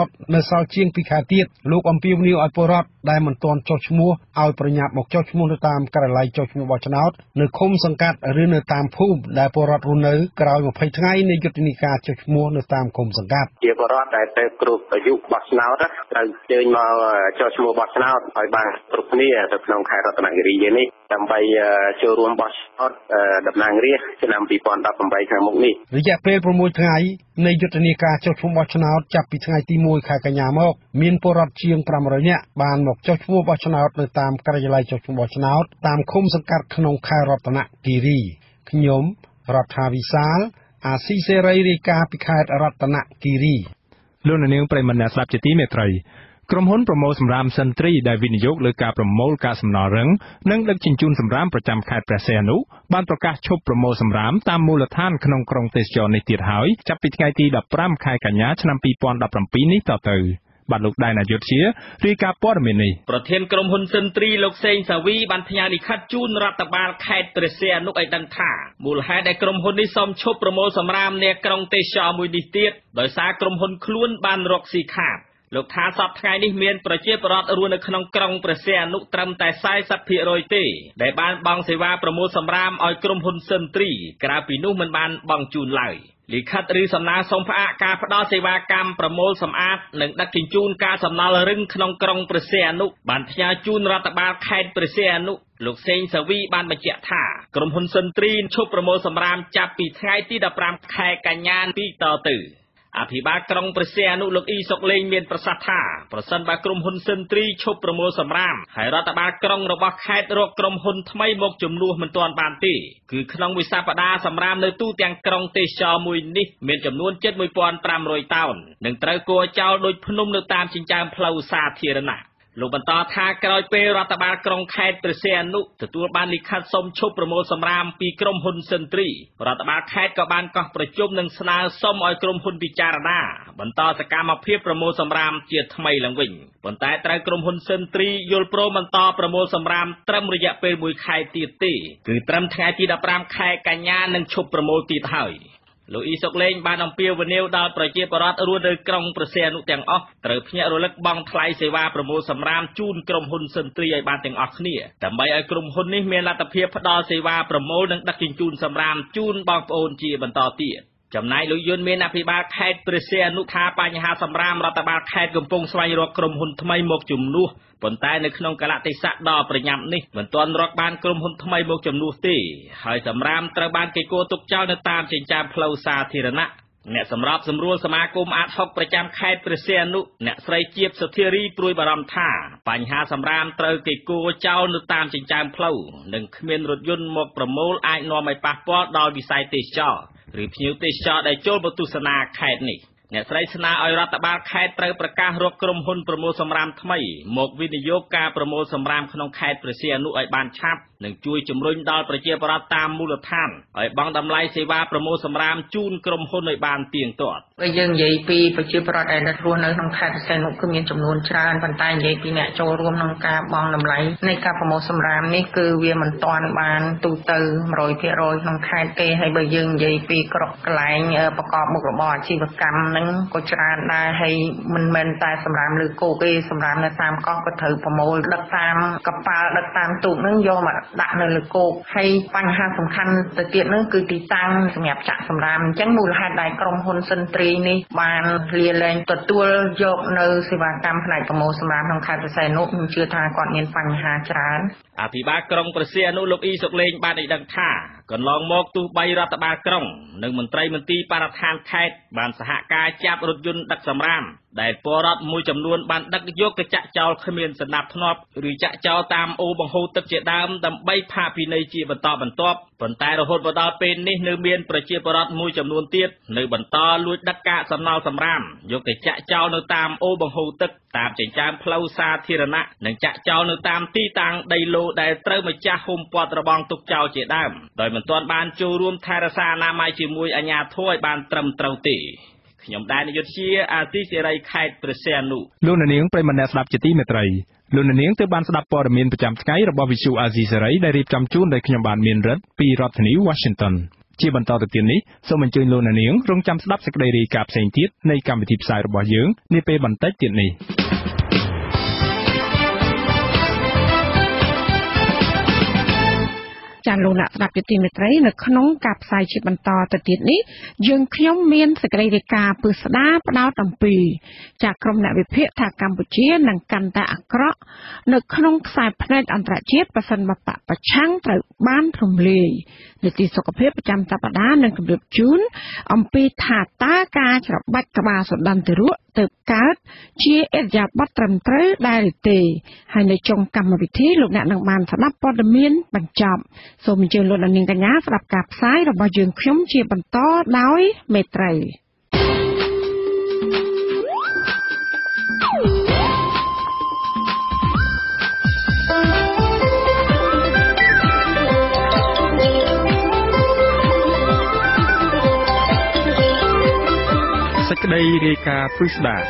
សល់ជាង2ខែទៀតលោកអំពាវនាវឲ្យពលរដ្ឋដែលមិនទាន់ចុះឈ្មោះឲ្យប្រញាប់មកចុះឈ្មោះនៅតាមការិយាល័យចុះឈ្មោះបោះឆ្នោតនៅឃុំសង្កាត់ឬនៅតាមភូមិដែលពលរដ្ឋរស់នៅក្រោយ20ថ្ងៃនៃយុទ្ធនាការចុះឈ្មោះនៅតាមឃុំសង្កាត់ជាពលរដ្ឋដែលទៅគ្រប់អាយុបោះឆ្នោតត្រូវអញ្ជើញមកចុះឈ្មោះបោះឆ្នោតឲ្យបានគ្រប់គ្នាទៅក្នុងខេត្តរតនគិរីនេះដើម្បីចូលរួមបោះឆ្នោតតំណាងរាស្ត្រឆ្នាំ2018ខាងមុខនេះរយៈពេល6ថ្ងៃនៃយុទ្ធនាការចុះឈ្មោះបោះឆ្នោតចាប់ពីថ្ងៃទី1ខែកញ្ញាមកមានពលរដ្ឋជាង500នាក់បានមកចុះឈ្មោះបោះឆ្នោតនៅតាមការិយាល័យចុះឈ្មោះបោះឆ្នោតតាមឃុំសង្កាត់ក្នុងខេត្តរតនគិរីខ្ញុំរដ្ឋាវិសាលអាស៊ីសេរីរាយការណ៍ពីខេត្តរតនគិរីលោកនាងប្រិមត្តអ្នកស្ដាប់ជាទីមេត្រីក្រុមហ៊ុនប្រមូលសម្រាមសិនទ្រីដែលវិនិយោគលើការប្រមូលកាកសំណល់រឹងនិងដឹកជញ្ជូនសម្រាមប្រចាំខេត្តព្រះសីហនុបានប្រកាសឈប់ប្រមូលសម្រាមតាមមូលដ្ឋានក្នុងក្រុងទេសចរនេះទៀតហើយចាប់ពីថ្ងៃទី15ខែកញ្ញាឆ្នាំ2017នេះតទៅបាទលោកដៃណាយុទ្យារាយការណ៍ព័ត៌មាននេះប្រធានក្រុមហ៊ុនសិនទ្រីលោកសេងសាវីបានផ្ញើលិខិតជូនរដ្ឋបាលខេត្តព្រះសីហនុឲ្យដឹងថាមូលហេតុដែលក្រុមហ៊ុននេះសូមឈប់ប្រមូលសម្រាមនៅក្រុងទេសចរមួយនេះទៀតដោយសារក្រុមហ៊ុនខ្លួនបានរកស៊ីខាតលោកថាសប្តាហ៍ថ្ងៃនេះមានប្រជាពលរដ្ឋរស់នៅក្នុងក្រុងព្រះសីហនុត្រឹមតែ 40% ទេដែលបានបង់សេវាប្រមូលសម្រាមឲ្យក្រុមហ៊ុនសិនទ្រីក្រៅពីនោះមិនបានបង់ជូនឡើយលិខិតឬសំណើសុំផ្អាកការផ្ដល់សេវាកម្មប្រមូលសម្អាតនិងដឹកជញ្ជូនកាកសំណល់រឹងក្នុងក្រុងព្រះសីហនុបានផ្ញើជូនរដ្ឋបាលខេត្តព្រះសីហនុលោកសេងសាវីបានបញ្ជាក់ថាក្រុមហ៊ុនសិនទ្រីឈប់ប្រមូលសម្រាមចាប់ពីថ្ងៃទី15ខែកញ្ញាពីតទៅអភិបាលក្រុងព្រះសីហនុលោកអ៊ីសុកលេងមានប្រសាសន៍ថាប្រសិនបើក្រុមហ៊ុនសិនទ្រីឈប់ប្រមូលសម្រាមហើយរដ្ឋបាលក្រុងរបស់ខេត្តរកក្រុមហ៊ុនថ្មីមកជំនួសមិនទាន់បានទេគឺក្នុងវិសាបដាសម្រាមនៅទូទាំងក្រុងទេសចរមួយនេះមានចំនួនជិត 1500 តោននិងត្រូវគួរចោលដោយភ្នំនៅតាមចិញ្ចើមផ្លូវសាធារណៈលោកបន្តថាក្រោយពេលរដ្ឋបាលក្រុងខេត្តព្រះសីហនុទទួលបានលិខិតសុំឈប់ប្រមូលសម្រាមពីក្រុមហ៊ុនសិនទ្រីរដ្ឋបាលខេត្តក៏បានកោះប្រជុំនិងស្នើសុំឲ្យក្រុមហ៊ុនពិចារណាបន្តសកម្មភាពប្រមូលសម្រាមជាថ្មីឡើងវិញប៉ុន្តែត្រូវក្រុមហ៊ុនសិនទ្រីយល់ព្រមបន្តប្រមូលសម្រាមត្រឹមរយៈពេល1ខែទៀតទេគឺត្រឹមថ្ងៃទី15ខែកញ្ញានឹងឈប់ប្រមូលទៀតហើយលោកអ៊ីសុកលេងបានអំពាវនាវដល់ប្រជាពលរដ្ឋរស់នៅក្រុងព្រះសីហនុទាំងអស់ត្រូវភ្ញាក់រលឹកបង់ថ្លៃសេវាប្រមូលសម្រាមជូនក្រុមហ៊ុនសិនទ្រីឲ្យបានទាំងអស់គ្នាដើម្បីឲ្យក្រុមហ៊ុននេះមានលទ្ធភាពផ្ដល់សេវាប្រមូលនិងដឹកជញ្ជូនសម្រាមជូនបងប្អូនជាបន្តទៀតចំណែកលោកយុនមានអភិបាលខេត្តព្រះសីហនុថាបញ្ហាសម្រាមរដ្ឋបាលខេត្តកំពុងស្វែងរកក្រុមហ៊ុនថ្មីមកជំនួសប៉ុន្តែនៅក្នុងកលៈទេសៈដ៏ប្រញាប់នេះមិនទាន់រកបានក្រុមហ៊ុនថ្មីមកជំនួសទេហើយសម្រាមត្រូវបានគេគោទុកចោលនៅតាមចិញ្ចើមផ្លូវសាធារណៈអ្នកសម្របសម្រួលសមាគមអាត60ប្រចាំខេត្តព្រះសីហនុអ្នកស្រីជាបសុធារីព្រួយបារម្ភថាបញ្ហាសម្រាមត្រូវគេគោចោលនៅតាមចិញ្ចើមផ្លូវនិងគ្មានរថយន្តមកប្រមូលអាចនាំឲ្យប៉ះពាល់ដល់វិស័យទេសចរឬភ្ញៀវទេសចរដែលចូលមកទស្សនាខេត្តនេះអ្នកស្រីស្នើឲ្យរដ្ឋបាលខេត្តត្រូវប្រកាសរកក្រុមហ៊ុនប្រមូលសម្រាមថ្មីមកវិនិយោគការប្រមូលសម្រាមក្នុងខេត្តព្រះសីហនុឲ្យបានឆាប់និងជួយជំរុញដល់ប្រជាពលរដ្ឋតាមមូលដ្ឋានឲ្យបង់តម្លៃសេវាប្រមូលសម្រាមជូនក្រុមហ៊ុនឲ្យបានទៀងទាត់បើយើងនិយាយពីប្រជាពលរដ្ឋដែលរស់នៅក្នុងខេត្តព្រះសីហនុគឺមានចំនួនច្រើនប៉ុន្តែនិយាយពីអ្នកចូលរួមក្នុងការបង់តម្លៃនៃការប្រមូលសម្រាមនេះគឺវាមិនទាន់បានទូទៅ 100% ក្នុងខេត្តទេហើយបើយើងនិយាយពីក្រុមកន្លែងប្រកបមុខរបរអាជីវកម្មហ្នឹងក៏ច្រើនដែរហើយមិនមែនតែសម្រាមលើគោកទេសម្រាមនៅតាមកោះក៏ត្រូវប្រមូលដឹកតាមកប៉ាល់ដឹកតាមទូកហ្នឹងយកមកដាក់នៅលើគោកហើយបញ្ហាសំខាន់ទៅទៀតហ្នឹងគឺទីតាំងសម្រាប់ចាក់សម្រាមអញ្ចឹងមូលហេតុដែលក្រុមហ៊ុនសិនទ្រីនេះបានលាលែងទទួលយកនៅសេវាកម្មផ្នែកប្រមូលសម្រាមក្នុងខេត្តព្រះសីហនុខ្ញុំជឿថាគាត់មានបញ្ហាច្រើនអភិបាលក្រុងព្រះសីហនុលោកអ៊ីសុកលេងបានឲ្យដឹងថាកន្លងមកទោះបីរដ្ឋបាលក្រុងនិងមន្ត្រីមន្ទីរបរិស្ថានខេត្តបានសហការចាប់រថយន្តដឹកសម្រាមដែលពលរដ្ឋមួយចំនួនបានដឹកយកទៅចាក់ចោលគ្មានសណ្ដាប់ធ្នាប់ឬចាក់ចោលតាមអូរបង្ហូរទឹកជាដើមដើម្បីផាកពិន័យជាបន្តបន្ទាប់ប៉ុន្តែរហូតមកដល់ពេលនេះនៅមានប្រជាពលរដ្ឋមួយចំនួនទៀតនៅបន្តលួចដឹកកាកសំណល់សម្រាមយកទៅចាក់ចោលនៅតាមអូរបង្ហូរទឹកតាមចិញ្ចើមផ្លូវសាធារណៈនិងចាក់ចោលនៅតាមទីតាំងដីឡូដែលត្រូវម្ចាស់ហ៊ុំព័ទ្ធរបងទុកចោលជាដើមដោយមិនទាន់បានចូលរួមថែរក្សាអនាម័យជាមួយអាជ្ញាធរឲ្យបានត្រឹមត្រូវទេខ្ញុំដែរនាយកជាអាស៊ីសេរីខេត្តព្រះសីហនុលោកនាងប្រិមត្តអ្នកស្ដាប់ជាទីមេត្រីលោកនាងទើបបានស្ដាប់ព័ត៌មានប្រចាំថ្ងៃរបស់វិទ្យុអាស៊ីសេរីដែលរៀបចំជូនដោយខ្ញុំបាទមានរិទ្ធពីរដ្ឋធានី Washington ជាបន្តទៅទៀតនេះសូមអញ្ជើញលោកអ្នកនាងរងចាំស្ដាប់សេចក្តីរាយការណ៍ផ្សេងទៀតនៃកម្មវិធីផ្សាយរបស់យើងនាពេលបន្តិចទៀតនេះចាលោកអ្នកស្ដាប់ជាទីមេត្រីនៅក្នុងការផ្សាយជាបន្តទៅទៀតនេះយើងខ្ញុំមានសេចក្តីរាយការណ៍ពិស្ដារផ្ដោតអំពីจากក្រុមអ្នកវិភាគថាកម្ពុជានឹងកាន់តែអាក្រក់នៅក្នុងខ្សែភ្នែកអន្តរជាតិប្រសិនបើបកប្រឆាំងត្រូវបានរំលាយនីតិសុខភាពប្រចាំសប្តាហ៍នឹងជម្រាបជូនអំពីថាតើការច្របាច់ក្បាលសណ្ដានទារកទៅកើតជាអិរិយាបថត្រឹមត្រូវដែរឬទេហើយនៅចុងកម្មវិធីលោកអ្នកនឹងបានស្ដាប់ព័ត៌មានបញ្ចប់សូមអញ្ជើញលោកនាងកញ្ញាស្ដាប់ការផ្សាយរបស់យើងខ្ញុំជាបន្តដោយមេត្រីសេចក្តីរាយការណ៍ពិស្ដារ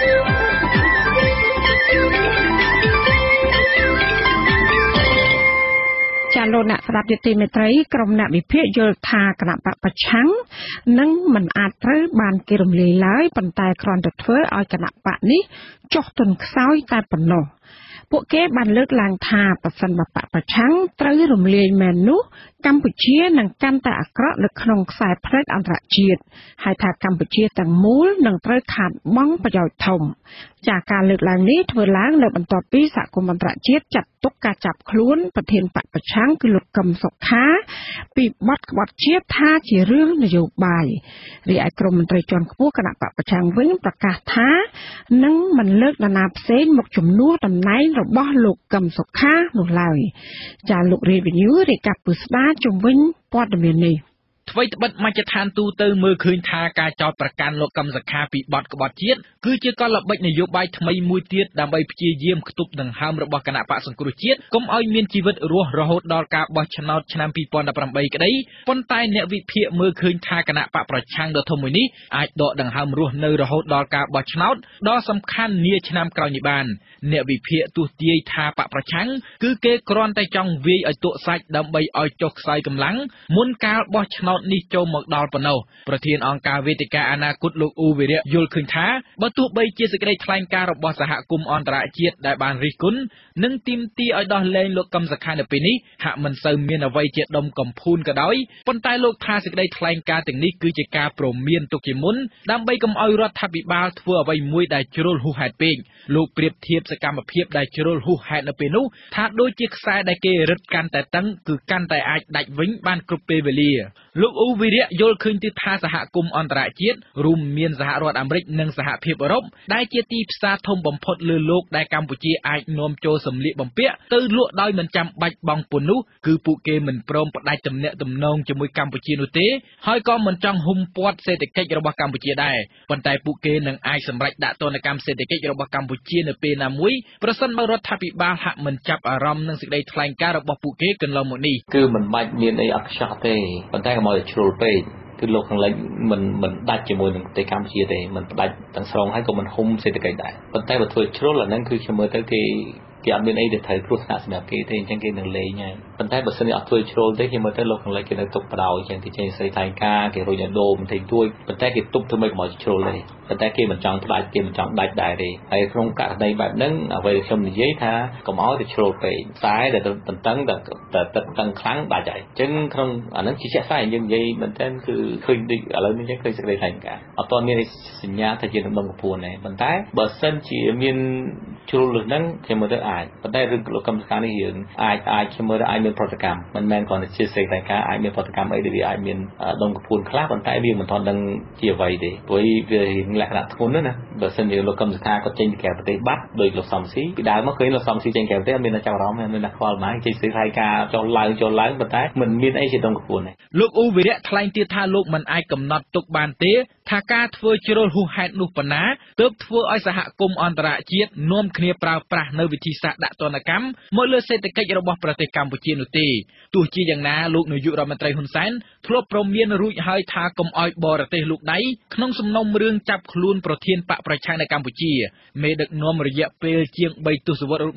ចាលោកអ្នកស្ដាប់យុតិមេត្រីក្រុមអ្នកវិភាគយល់ថាគណៈបកប្រឆាំងនឹងមិនអាចត្រូវបានគេរំលាយឡើយប៉ុន្តែគ្រាន់តែធ្វើឲ្យគណៈបកនេះចុះទន់ខ្សោយតែប៉ុណ្ណោះពួកគេបានលើកឡើងថាប្រសិនបើបកប្រឆាំងត្រូវរំលាយមែននោះកម្ពុជានឹងកាន់តែអាក្រក់នៅក្នុងខ្សែភ្នែកអន្តរជាតិហើយថាកម្ពុជាទាំងមូលនឹងត្រូវខាតបង់ប្រយោជន៍ធំចាការលើកឡើងនេះធ្វើឡើងនៅបន្ទាប់ពីសហគមន៍អន្តរជាតិចាត់ទុកការចាប់ខ្លួនប្រធានបកប្រឆាំងគឺលោកកឹមសុខាពីបទក្បត់ជាតិថាជារឿងនយោបាយរីឯក្រមមន្ត្រីជាន់ខ្ពស់គណៈបកប្រឆាំងវិញប្រកាសថានឹងមិនលើកនរណាផ្សេងមកជំនួសតំណែងរបស់លោកកឹមសុខានោះឡើយចាលោករាជវិញ្ញូរាយការណ៍ពិស្ដារជំវិញព័ត៌មាននេះថ្មីត្បិតមជ្ឈដ្ឋានទូទៅមើលឃើញថាការចោទប្រកាន់លោកកឹមសុខាពីបទក្បត់ជាតិគឺជាកលល្បិចនយោបាយថ្មីមួយទៀតដើម្បីព្យាយាមខ្ទប់ដង្ហើមរបស់គណៈបកសង្គ្រោះជាតិកុំឲ្យមានជីវិតរស់រហូតដល់ការបោះឆ្នោតឆ្នាំ2018ក្តីប៉ុន្តែអ្នកវិភាគមើលឃើញថាគណៈបកប្រឆាំងដ៏ធំមួយនេះអាចដកដង្ហើមរស់នៅរហូតដល់ការបោះឆ្នោតដ៏សំខាន់នាឆ្នាំក្រោយនេះបានអ្នកវិភាគទស្សន៍ទាយថាបកប្រឆាំងគឺគេគ្រាន់តែចង់វាយឲ្យទក់សាច់ដើម្បីឲ្យចុះខ្សោយកម្លាំងមុនការបោះឆ្នោតនេះចូលមកដល់ប៉ុណ្ណោះប្រធានអង្គការវេទិកាអនាគតលោកអ៊ូវីរៈយល់ឃើញថាបើទោះបីជាសេចក្តីថ្លែងការណ៍របស់សហគមន៍អន្តរជាតិដែលបានរិះគន់និងទាមទារឲ្យដោះលែងលោកកឹមសុខានៅពេលនេះហាក់មិនសូវមានអ្វីជាដុំកំភួនក៏ដោយប៉ុន្តែលោកថាសេចក្តីថ្លែងការណ៍ទាំងនេះគឺជាការព្រមានទុកជាមុនដើម្បីកុំឲ្យរដ្ឋាភិបាលធ្វើអ្វីមួយដែលជ្រុលហួសហេតុពេកលោកប្រៀបធៀបសកម្មភាពដែលជ្រុលហួសហេតុនៅពេលនោះថាដូចជាខ្សែដែលគេរឹតកាន់តែតឹងគឺកាន់តែអាចដាច់វិញបានគ្រប់ពេលវេលាលោកអ៊ូវីរៈយល់ឃើញទៀតថាសហគមន៍អន្តរជាតិរួមមានសហរដ្ឋអាមេរិកនិងសហភាពអឺរ៉ុបដែលជាទីផ្សារធំបំផុតលើโลกដែលកម្ពុជាអាចនាំចូលសម្លៀកបំពាក់ទៅលក់ដោយមិនចាំបាច់បង់ពន្ធនោះគឺពួកគេមិនព្រមផ្ដាច់ទំនាក់ទំនងជាមួយកម្ពុជានោះទេហើយក៏មិនចង់ហ៊ុមព័ទ្ធសេដ្ឋកិច្ចរបស់កម្ពុជាដែរប៉ុន្តែពួកគេនឹងអាចសម្រេចដាក់ទណ្ឌកម្មសេដ្ឋកិច្ចរបស់កម្ពុជានៅពេលណាមួយប្រសិនបើរដ្ឋាភិបាលហាក់មិនចាប់អារម្មណ៍នឹងសេចក្តីថ្លែងការណ៍របស់ពួកគេកន្លងមកនេះគឺមិនបាច់មានអីអត់ខ្ចោះទេប៉ុន្តែកុំឲ្យជ្រុលពេកគឺលោកខាងលិចមិនដាច់ជាមួយនឹងប្រទេសកម្ពុជាទេមិនផ្ដាច់ទាំងស្រុងហើយក៏មិនហ៊ុមសេដ្ឋកិច្ចដែរប៉ុន្តែបើធ្វើជ្រុលអាហ្នឹងគឺខ្ញុំមើលទៅគេអត់មានអីដែលត្រូវគ្រោះថ្នាក់សម្រាប់គេទេអញ្ចឹងគេនឹងលេងហើយប៉ុន្តែបើសិនជាអត់ធ្វើជ្រុលទេខ្ញុំមើលទៅលោកខាងលិចគេនៅទុកបដ ாய் អញ្ចឹងគេចេញស្រីថ្លែងការណ៍គេរុញឲ្យដូរបន្តិចតួចប៉ុន្តែគេទុកធ្វើម៉េចកុំឲ្យជ្រុលទេប៉ុន្តែគេមិនចង់ផ្ដាច់គេមិនចង់ដាច់ដែរទេហើយក្នុងករណីបែបហ្នឹងអ្វីដែលខ្ញុំនិយាយថាកុំឲ្យទៅជ្រុលពេកខ្សែដែលតឹងតែទឹកតឹងខ្លាំងដាច់ហើយអញ្ចឹងក្នុងអាហ្នឹងជាជាក់ស្ដែងយើងនិយាយមែនតើគឺឃើញដូចឥឡូវនេះអញ្ចឹងឃើញសេចក្តីថ្លែងការណ៍អត់ទាន់មានសញ្ញាថាជាដំណំកំពួនទេប៉ុន្តែបើសិនជាមានជ្រុលលើហ្នឹងខ្ញុំមើលទៅអាចប៉ុន្តែរឿងលោកកម្មការនេះរឿងអាចខ្ញុំមើលទៅអាចមានប្រតិកម្មមិនមែនគ្រាន់តែជាសេចក្តីថ្លែងការណ៍អាចមានប្រតិកម្មអីដែលវាអាចមានដុំកំពួនខ្លះប៉ុន្តែវាមិនទាន់ដឹងជាអ្វីទេព្រោះវាលក្ខណៈធ្ងន់ណាបើសិនជាលោកកម្មសខាគាត់ចេញពីក្រៅប្រទេសបាត់ដោយលោកសំស៊ីពីដើមមកឃើញលោកសំស៊ីចេញក្រៅប្រទេសអត់មានតែចាប់អារម្មណ៍មានតែខ្វល់ម៉ាយចេញស្រីថ្លែងការណ៍ចុះឡើងប៉ុន្តែមិនមានអីជាដុំកំពួនទេលោកអ៊ូវីរៈថ្លែងទៀតថាលោកមិនអាចកំណត់ទុកបានទេថាការធ្វើជ្រុលហួសហេតុនោះប៉ុណ្ណាទើបធ្វើឲ្យសហគមន៍អន្តរជាតិនាំគ្នាប្រើប្រាស់នៅវិធីសាស្ត្រដាក់ទណ្ឌកម្មមកលើសេដ្ឋកិច្ចរបស់ប្រទេសកម្ពុជានោះទេទោះជាយ៉ាងណាលោកនាយករដ្ឋមន្ត្រីហ៊ុនសែនធ្លាប់ព្រមានរួចហើយថាកុំឲ្យបរទេសលូកដៃក្នុងសំណុំរឿងចាប់ខ្លួនប្រធានបកប្រឆាំងនៅកម្ពុជាមេដឹកនាំរយៈពេលជាង3ទសវត្សរ៍រូបនេះ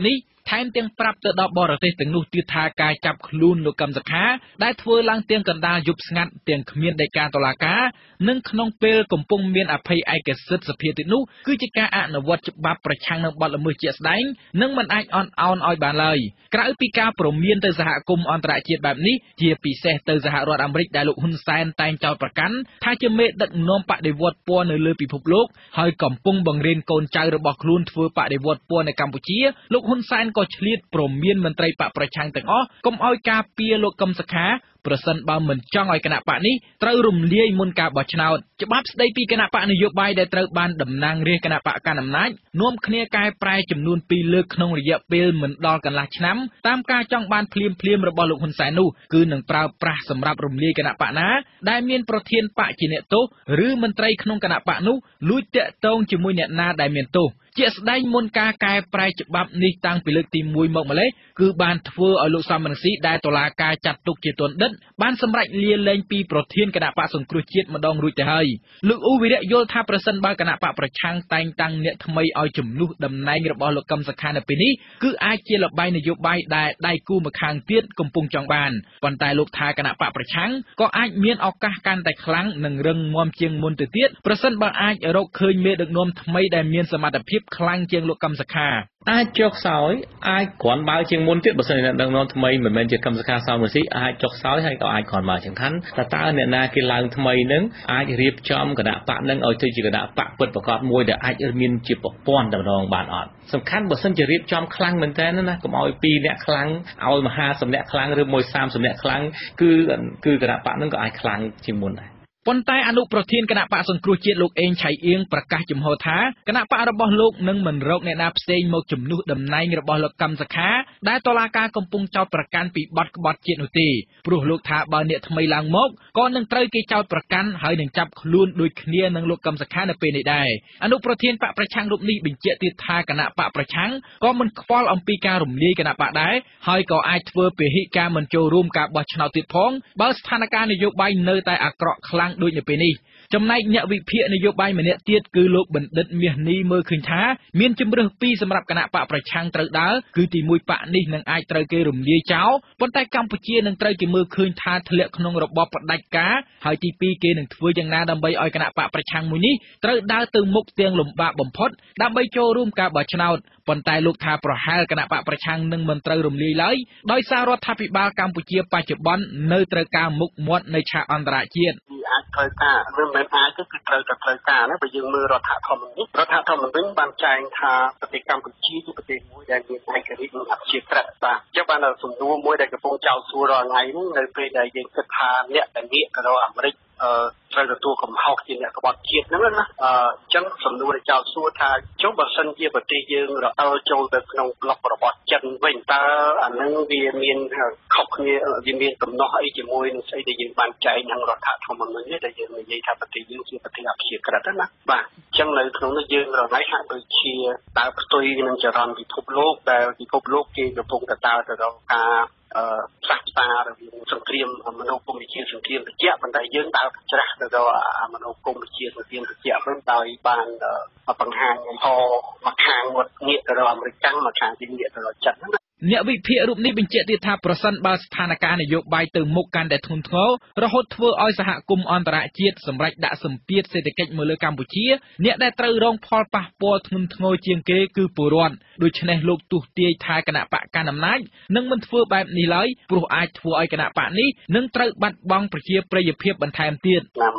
ថែមទាំងប្រាប់ទៅដល់បរទេសទាំងនោះទៀតថាការចាប់ខ្លួនលោកកឹមសុខាដែលធ្វើឡើងទាំងកណ្ដាលយប់ស្ងាត់ទាំងគ្មានដីកាតុលាការនិងក្នុងពេលកំពុងមានអភ័យឯកសិទ្ធិសភាទៀតនោះគឺជាការអនុវត្តច្បាប់ប្រឆាំងនឹងបទល្មើសជាក់ស្ដែងនិងមិនអាចអន់ឱនឲ្យបានឡើយក្រៅពីការព្រមានទៅសហគមន៍អន្តរជាតិបែបនេះជាពិសេសទៅសហរដ្ឋអាមេរិកដែលលោកហ៊ុនសែនតែងចោទប្រកាន់ថាជាមេដឹកនាំបដិវត្តពណ៌នៅលើពិភពលោកហើយកំពុងបង្រៀនកូនចៅរបស់ខ្លួនធ្វើបដិវត្តពណ៌នៅកម្ពុជាលោកហ៊ុនសែនក៏ឆ្លៀតព្រមានមន្ត្រីបកប្រឆាំងទាំងអស់កុំឲ្យការពារលោកកឹមសុខាប្រសិនបើមិនចង់ឲ្យគណៈបកនេះត្រូវរំលាយមុនការបោះឆ្នោតច្បាប់ស្ដីពីគណៈបកនយោបាយដែលត្រូវបានតំណាងរាស្ត្រគណៈបកកណ្ដាលអំណាចនាំគ្នាកែប្រែចំនួន2លើកក្នុងរយៈពេលមិនដល់កន្លះឆ្នាំតាមការចង់បានភ្លាមរបស់លោកហ៊ុនសែននោះគឺនឹងប្រើប្រាស់សម្រាប់រំលាយគណៈបកណាដែលមានប្រធានបកជាអ្នកទោសឬមន្ត្រីក្នុងគណៈបកនោះលួចតាក់ទងជាមួយអ្នកណាដែលមានទោសជាស្ដែងមុនការកែប្រែច្បាប់នេះតាំងពីលើកទី1មកម្លេះគឺបានធ្វើឲ្យលោកសំរងស៊ីដែលតុលាការចាត់ទុកជាទណ្ឌិតបានសម្រេចលាលែងពីប្រធានគណៈបកសង្គ្រោះជាតិម្ដងរួចទៅហើយលោកអ៊ូវីរៈយល់ថាប្រសិនបើគណៈបកប្រឆាំងតែងតាំងអ្នកថ្មីឲ្យជំនួសតំណែងរបស់លោកកឹមសុខានៅពេលនេះគឺអាចជាល្បែងនយោបាយដែលដៃគូម្ខាងទៀតកំពុងចង់បានប៉ុន្តែលោកថាគណៈបកប្រឆាំងក៏អាចមានឱកាសកាន់តែខ្លាំងនិងរឹងមាំជាងមុនទៅទៀតប្រសិនបើអាចរកឃើញមេដឹកនាំថ្មីដែលមានសមត្ថភាពខ្លាំងជាងលោកកឹមសុខាអាចចុះខ្សោយអាចគ្រាន់បើជាងមុនទៀតបើសិនជាអ្នកដឹកនាំថ្មីមិនមែនជាកឹមសុខាសោមរស៊ីអាចចុះខ្សោយហើយក៏អាចគ្រាន់បើសំខាន់តើអ្នកណាគេឡើងថ្មីនឹងអាចរៀបចំគណៈបកនឹងឲ្យទៅជាគណៈបកពិតប្រាកដមួយដែលអាចមានជាប្រព័ន្ធតម្រងបានអត់សំខាន់បើសិនជារៀបចំខ្លាំងមែនតើណាកុំឲ្យ2អ្នកខ្លាំងឲ្យមហាសម្នាក់ខ្លាំងឬមួយ30នាក់ខ្លាំងគឺគណៈបកនឹងក៏អាចខ្លាំងជាងមុនដែរប៉ុន្តែអនុប្រធានគណៈបកសង្គ្រោះជាតិលោកអេងឆៃអៀងប្រកាសចំហថាគណៈបករបស់លោកនឹងមិនរកអ្នកណាផ្សេងមកជំនួសតំណែងរបស់លោកកឹមសុខាដែលតុលាការកំពុងចោទប្រកាន់ពីបទក្បត់ជាតិនោះទេព្រោះលោកថាបើអ្នកថ្មីឡើងមកក៏នឹងត្រូវគេចោទប្រកាន់ហើយនឹងចាប់ខ្លួនដូចគ្នានឹងលោកកឹមសុខានៅពេលនេះដែរអនុប្រធានបកប្រឆាំងរូបនេះបញ្ជាក់ទៀតថាគណៈបកប្រឆាំងក៏មិនខ្វល់អំពីការរំលាយគណៈបកដែរហើយក៏អាចធ្វើពហិការមិនចូលរួមការបោះឆ្នោតទៀតផងបើស្ថានភាពនយោបាយនៅតែអាក្រក់ខ្លាំងដូចនៅពេលនេះចំណែកអ្នកវិភាគនយោបាយម្នាក់ទៀតគឺលោកបណ្ឌិតមាសនីមើលឃើញថាមានជំរើសពីរសម្រាប់គណៈបកប្រឆាំងត្រូវដើរគឺទី1បកនេះនឹងអាចត្រូវគេរំលាយចោលប៉ុន្តែកម្ពុជានឹងត្រូវគេមើលឃើញថាធ្លាក់ក្នុងរបបផ្ដាច់ការហើយទី2គេនឹងធ្វើយ៉ាងណាដើម្បីឲ្យគណៈបកប្រឆាំងមួយនេះត្រូវដើរទៅមុខទាំងលំបាកបំផុតដើម្បីចូលរួមការបោះឆ្នោតប៉ុន្តែលោកថាប្រហែលគណៈបកប្រឆាំងនឹងមិនត្រូវរំលាយឡើយដោយសាររដ្ឋាភិបាលកម្ពុជាបច្ចុប្បន្ននៅត្រូវការមុខមាត់នៅឆាកអន្តរជាតិអាចត្រូវការឬមិនអាចគឺត្រូវការណាបើយើងមើលរដ្ឋធម្មនុញ្ញបានចែងថាប្រទេសកម្ពុជាជាប្រទេសមួយដែលមានឯករាជ្យនិងអព្យាក្រឹតបាទអញ្ចឹងបានសំណួរមួយដែលកំពុងចោទសួររាល់ថ្ងៃនេះនៅពេលដែលយើងគិតថាអ្នកដែលងាកទៅរកអាមេរិកត្រូវទទួលកំហុសជាអ្នកក្បត់ជាតិហ្នឹងណាអញ្ចឹងសំណួរដែលចោទសួរថាចុះបើសិនជាប្រទេសយើងរអិលចូលទៅក្នុងប្លុករបស់ចិនវិញតើអានឹងវាមានខុសគ្នាវាមានកំណោះអីជាមួយនឹងស្អីដែលយើងបានចែងក្នុងរដ្ឋធម្មនុញ្ញនេះដែលយើងនិយាយថាប្រទេសយើងជាប្រទេសអព្យាក្រឹតណាបាទអញ្ចឹងនៅក្នុងនោះយើងរហ័យហាក់ដូចជាដើរផ្ទុយនឹងចរន្តពិភពលោកដែលពិភពលោកគេកំពុងតែដើរទៅរកការផ្សះផ្សារវាសង្គ្រាមមនោគមវិជ្ជាសង្គ្រាមត្រជាក់ប៉ុន្តែយើងដើរច្រាស់ទៅរកមនោគមវិជ្ជាសង្គ្រាមត្រជាក់ហ្នឹងដោយបានបង្ហាញមកខាងមកងាកទៅរកអាមេរិកកាំងមកខាងទៀតងាកទៅរកចិនហ្នឹងអ្នកវិភាគរូបនេះបញ្ជាក់ទៀតថាប្រសិនបើស្ថានភាពនយោបាយទៅមុខកាន់តែធ្ងន់ធ្ងររហូតធ្វើឲ្យសហគមន៍អន្តរជាតិសម្រេចដាក់សម្ពាធសេដ្ឋកិច្ចមកលើកម្ពុជាអ្នកដែលត្រូវរងផលប៉ះពាល់ធ្ងន់ធ្ងរជាងគេគឺពលរដ្ឋដូច្នេះលោកទូទាយថាគណៈបកកណ្ដាលអំណាចនឹងមិនធ្វើបែបនេះឡើយព្រោះអាចធ្វើឲ្យគណៈបកនេះនឹងត្រូវបាត់បង់ប្រជាប្រិយភាពបន្ថែមទៀតឆ្នាំ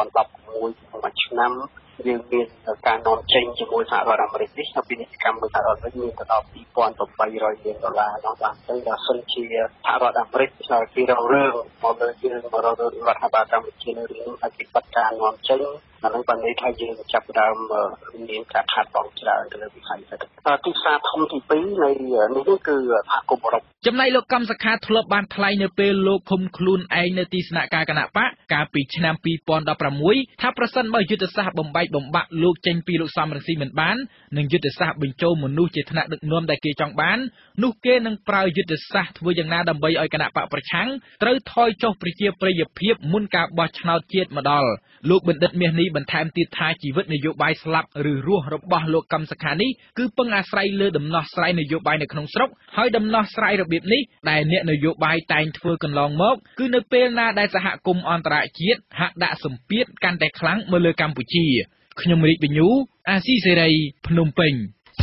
2016ឆ្នាំយើងមានការនាំចេញជាមួយសហរដ្ឋអាមេរិកនេះពីនីតិកម្មមួយសហរដ្ឋអាមេរិកមានទៅដល់$2,800 លាននោះបានទៅដល់សិនជាសហរដ្ឋអាមេរិកគេរងរឿងមកលើយើងមករករដ្ឋាភិបាលកម្ពុជានៅរឿងអធិបតេយ្យការនាំចេញអានឹងបានន័យថាយើងចាប់ផ្ដើមមានការខាតបង់ច្រើនទៅលើវិស័យសេដ្ឋកិច្ចទីផ្សារធំទី2នៃនេះគឺសហគមន៍អឺរ៉ុបចំណែកលោកកឹមសុខាធ្លាប់បានថ្លែងនៅពេលលោកឃុំខ្លួនឯងនៅទីស្នាក់ការគណៈបកកាលពីឆ្នាំ2016 ថាប្រសិនបើយុទ្ធសាស្ត្របំបែកបំបាក់លោកចេញពីលោកសំរងស៊ីមិនបាននិងយុទ្ធសាស្ត្របញ្ចូលមនុស្សជាថ្នាក់ដឹកនាំដែលគេចង់បាននោះគេនឹងប្រើយុទ្ធសាស្ត្រធ្វើយ៉ាងណាដើម្បីឲ្យគណៈបកប្រឆាំងត្រូវថយចុះប្រជាប្រិយភាពមុនការបោះឆ្នោតជាតិម្ដងលោកបណ្ឌិតមាសនេះបន្ថែមទៀតថាជីវិតនយោបាយស្លាប់ឬរស់របស់លោកកឹមសុខានេះគឺពឹងអាស្រ័យលើដំណោះស្រាយនយោបាយនៅក្នុងស្រុកហើយដំណោះស្រាយរបៀបនេះដែលអ្នកនយោបាយតែងធ្វើកន្លងមកគឺនៅពេលណាដែលសហគមន៍អន្តរជាតិហាក់ដាក់សម្ពាធកាន់តែខ្លាំងមកលើកម្ពុជាខ្ញុំរាជបញ្ញូអាស៊ីសេរីភ្នំពេញ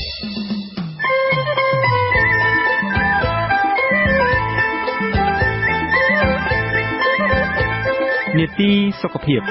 នីតិសុខភាព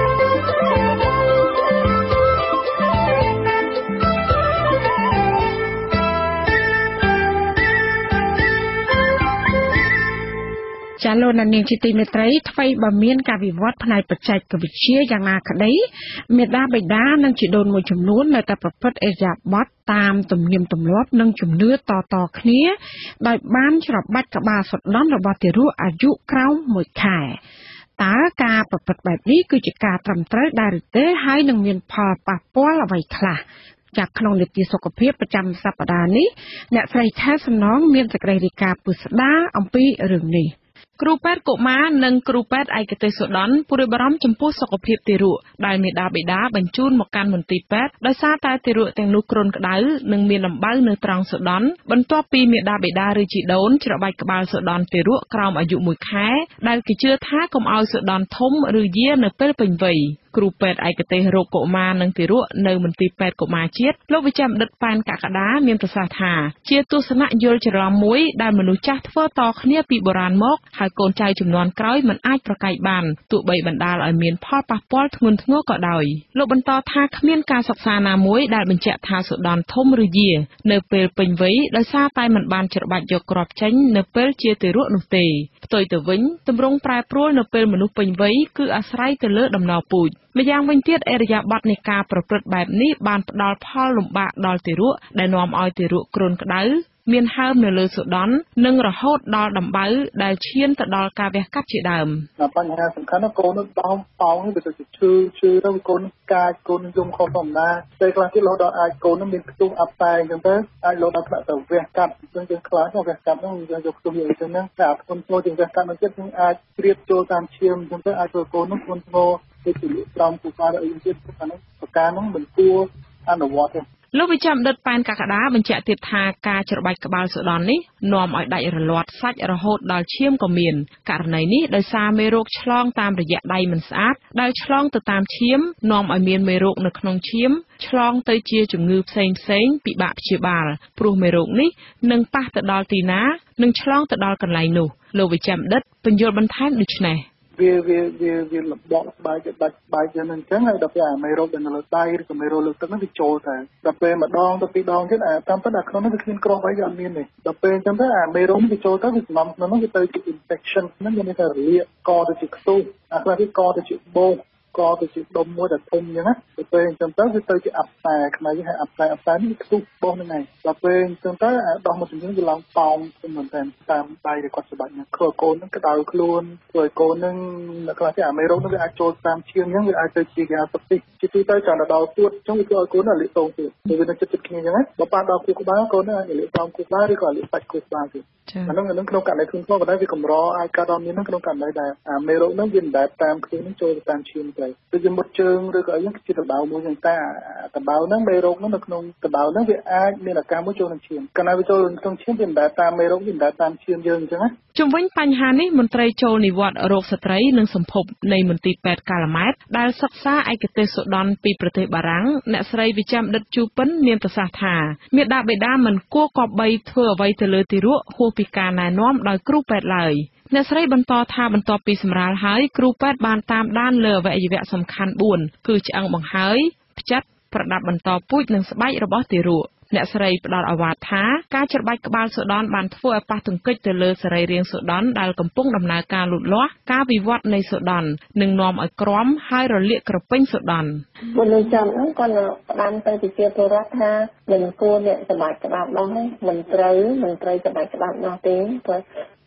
ចាលោកនាងជាទីមេត្រីថ្មីបើមានការវិវត្តផ្នែកបច្ចេកវិទ្យាយ៉ាងណាក្តីមេដាបេដានិងជីដូនមួយចំនួននៅតែប្រព្រឹត្តអេរយាប័តតាមទំនៀមទម្លាប់និងជំនឿតគ្នាដោយបានច្របាច់ក្បាលសុដន់របស់ទារកអាយុក្រោម1ខែតើការប្រព្រឹត្តបែបនេះគឺជាការត្រឹមត្រូវដែរឬទេហើយនឹងមានផលប៉ះពាល់អ្វីខ្លះจากក្នុងនីតិសុខភាពប្រចាំសប្តាហ៍នេះអ្នកស្រីខែសំណងមានសេចក្តីរាយការណ៍ពុស្ដាអំពីរឿងនេះគ្រូពេទ្យកុមារនិងគ្រូពេទ្យឯកទេសសុដន់ព្រួយបារម្ភចំពោះសុខភាពទារកដែលមេដាបេដាបញ្ជូនមកកាន់មន្ទីរពេទ្យដោយសារតែទារកទាំងនោះគ្រុនក្តៅនិងមានដំបៅនៅត្រង់សុដន់បន្ទាប់ពីមេដាបេដាឬជីដូនច្របាច់ក្បាលសុដន់ទារកក្រោមអាយុ1ខែដែលគេជឿថាកុំឲ្យសុដន់ធំឬយានៅពេលពេញវ័យគ្រូពេទ្យឯកទេសរោគកុមារនិងទារកនៅមន្ទីរពេទ្យកុមារជាតិលោកវិជ្ជបណ្ឌិតប៉ែនកក្កដាមានប្រសាសន៍ថាជាទស្សនៈយល់ច្រឡំមួយដែលមនុស្សចាស់ធ្វើតគ្នាពីបុរាណមកហើយកូនចៅជំនាន់ក្រោយមិនអាចប្រកែកបានទោះបីបណ្ដាលឲ្យមានផលប៉ះពាល់ធ្ងន់ធ្ងរក៏ដោយលោកបន្តថាគ្មានការសិក្សាណាមួយដែលបញ្ជាក់ថាសុដន់ធំឬយានៅពេលពេញវ័យដោយសារតែមិនបានច្របាច់យកគ្រាប់ចេញនៅពេលជាទារកនោះទេផ្ទុយទៅវិញទម្រង់ប្រែប្រួលនៅពេលមនុស្សពេញវ័យគឺអាស្រ័យទៅលើដំណរពូជម្យ៉ាងវិញទៀតអរិយាប័ត្រនៃការប្រព្រឹត្តបែបនេះបានផ្ដល់ផលលំបាកដល់ទារកដែលនាំឲ្យទារកគ្រុនក្តៅមានហើមនៅលើសុដន់និងរហូតដល់ដំបៅដែលឈានទៅដល់ការវះកាត់ជាដើមបញ្ហាសំខាន់ណាកូននឹងដោមប៉ោងនេះវាទៅឈឺទៅកូនកាចកូនយំខុសធម្មតាពេលខ្លះទៀតលោដល់អាចកូននឹងមានខ្ទុះអាប់តែអញ្ចឹងទៅអាចលោដល់ថ្នាក់ទៅវះកាត់អញ្ចឹងយើងខ្លាចទៅវះកាត់ហ្នឹងយើងយកខ្ទុះយើងអញ្ចឹងហ្នឹងតែធ្ងន់ធ្ងរជាងវះកាត់នឹងទៀតយើងអាចជ្រាបចូលតាមឈាមអញ្ចឹងទៅអាចធ្វើកូននឹងធ្ងន់ធ្ងរទៅជាក្រោមគូការអីទៀតអាហ្នឹងប្រការហ្នឹងមិនគួរអនុវត្តទេលោកវិជ្ជបណ្ឌិតប៉ែនកក្កដាបញ្ជាក់ទៀតថាការច្របាច់ក្បាលសុដន់នេះនាំឲ្យដាច់រលាត់សាច់រហូតដល់ឈាមក៏មានករណីនេះដោយសារមេរោគឆ្លងតាមរយៈដៃមិនស្អាតដែលឆ្លងទៅតាមឈាមនាំឲ្យមានមេរោគនៅក្នុងឈាមឆ្លងទៅជាជំងឺផ្សេងពិបាកព្យាបាលព្រោះមេរោគនេះនឹងប៉ះទៅដល់ទីណានិងឆ្លងទៅដល់កន្លែងនោះលោកវិជ្ជបណ្ឌិតបញ្យល់បន្ថែមដូចនេះវាលំបាកស្បែកទៅដាច់ស្បែកយ៉ាងហ្នឹងអញ្ចឹងហើយដល់ពេលអាមេរោគដែលនៅលើដៃឬក៏មេរោគលើទឹកហ្នឹងវាចូលទៅដល់ពេលម្ដងទៅពីរដងទៀតអាតាមពិតអាក្នុងហ្នឹងវាគ្មានក្រោះអីវាអត់មានទេដល់ពេលអញ្ចឹងទៅអាមេរោគវាចូលទៅវាសំណក្នុងហ្នឹងវាទៅជា infection ហ្នឹងវាមានតែរលាកកទៅជាខ្ទុះអាខ្លះទៀតកទៅជាបូកកទៅជាដុំមួយដែលធំអញ្ចឹងណាដល់ពេលអញ្ចឹងទៅវាទៅជាអាប់តែខ្មែរយើងហៅអាប់តែនេះខ្ទុះបោះហ្នឹងឯងដល់ពេលអញ្ចឹងទៅដោះមកជំនឿវាឡើងប៉ោងមែនតើតាមដៃដែលគាត់ច្បាច់ហ្នឹងធ្វើកូនហ្នឹងក្តៅខ្លួនធ្វើឲ្យកូនហ្នឹងដល់ខ្លះទៀតអាមេរោគហ្នឹងវាអាចចូលតាមឈាមអញ្ចឹងវាអាចទៅជាគេហៅសុខទីជាទូទៅចាំដល់ពួតអញ្ចឹងវាធ្វើឲ្យកូនលាកតោទៀតវានៅចិត្តគ្នាអញ្ចឹងណាបើប៉ះដល់ខួរក្បាលកូនហ្នឹងអាចលាកតាមខួរក្បាលឬក៏លាកសាច់ខួរក្បាលទៀតអាហ្នឹងក្នុងករណីធ្ងន់ធ្ងរក៏ដោយវាកម្រអាចកើតដល់មានហ្នឹងក្នុងករណីដែលអាមេរោគហ្នឹងវាមិនដែលតាមខ្លួនហ្នឹងចូលទៅតាមឈាមទៅដូចមុតជើងឬក៏អីហ្នឹងជាដបៅមួយហ្នឹងតែដបៅហ្នឹងមេរោគហ្នឹងនៅក្នុងដបៅហ្នឹងវាអាចមានអាការមួយចូលក្នុងឈាមកាលណាវាចូលក្នុងឈាមវាមិនដែលតាមមេរោគវាមិនដែលតាមឈាមយើងអញ្ចឹងណាជំវិញបញ្ហានេះមន្ត្រីចូលនិវត្តន៍រោគស្ត្រីនិងសម្ភពនៃមន្ទីរពេទ្យកាឡាម៉ែតដែលសិក្សាឯកទេសសុដន់ពីប្រទេសបារាំងអ្នកស្រីវិជ្ជបណ្ឌិតជូពិនមានប្រសាសន៍ថាមាតាបិតាមិនគួរគប្បីធ្វើអ្វីទៅលើទារកហួសពីការណែនាំដោយគ្រូពេទ្យឡើយអ្នកស្រីបន្តថាបន្ទាប់ពីសម្រាលហើយគ្រូពេទ្យបានតាមដានលើអវយវៈសំខាន់4គឺឆ្អឹងបង្ហើយផ្ចិតប្រដាប់បន្តពូជនិងស្បែករបស់ទារកអ្នកស្រីផ្ដល់អាវ៉ាតថាការច្របាច់ក្បាលសុដន់បានធ្វើឲ្យប៉ះទង្គិចទៅលើសរីរាង្គសុដន់ដែលកំពុងដំណើរការលូតលាស់ការវិវត្តនៃសុដន់និងនាំឲ្យក្រំហើយរលាកក្រពេញសុដន់មនុស្សចំហ្នឹងគាត់ផ្ដាំទៅជាពលរដ្ឋថាមិនគួរអ្នកច្របាច់ក្បាលដោះមិនត្រូវច្របាច់ក្បាលដោះទេព្រោះ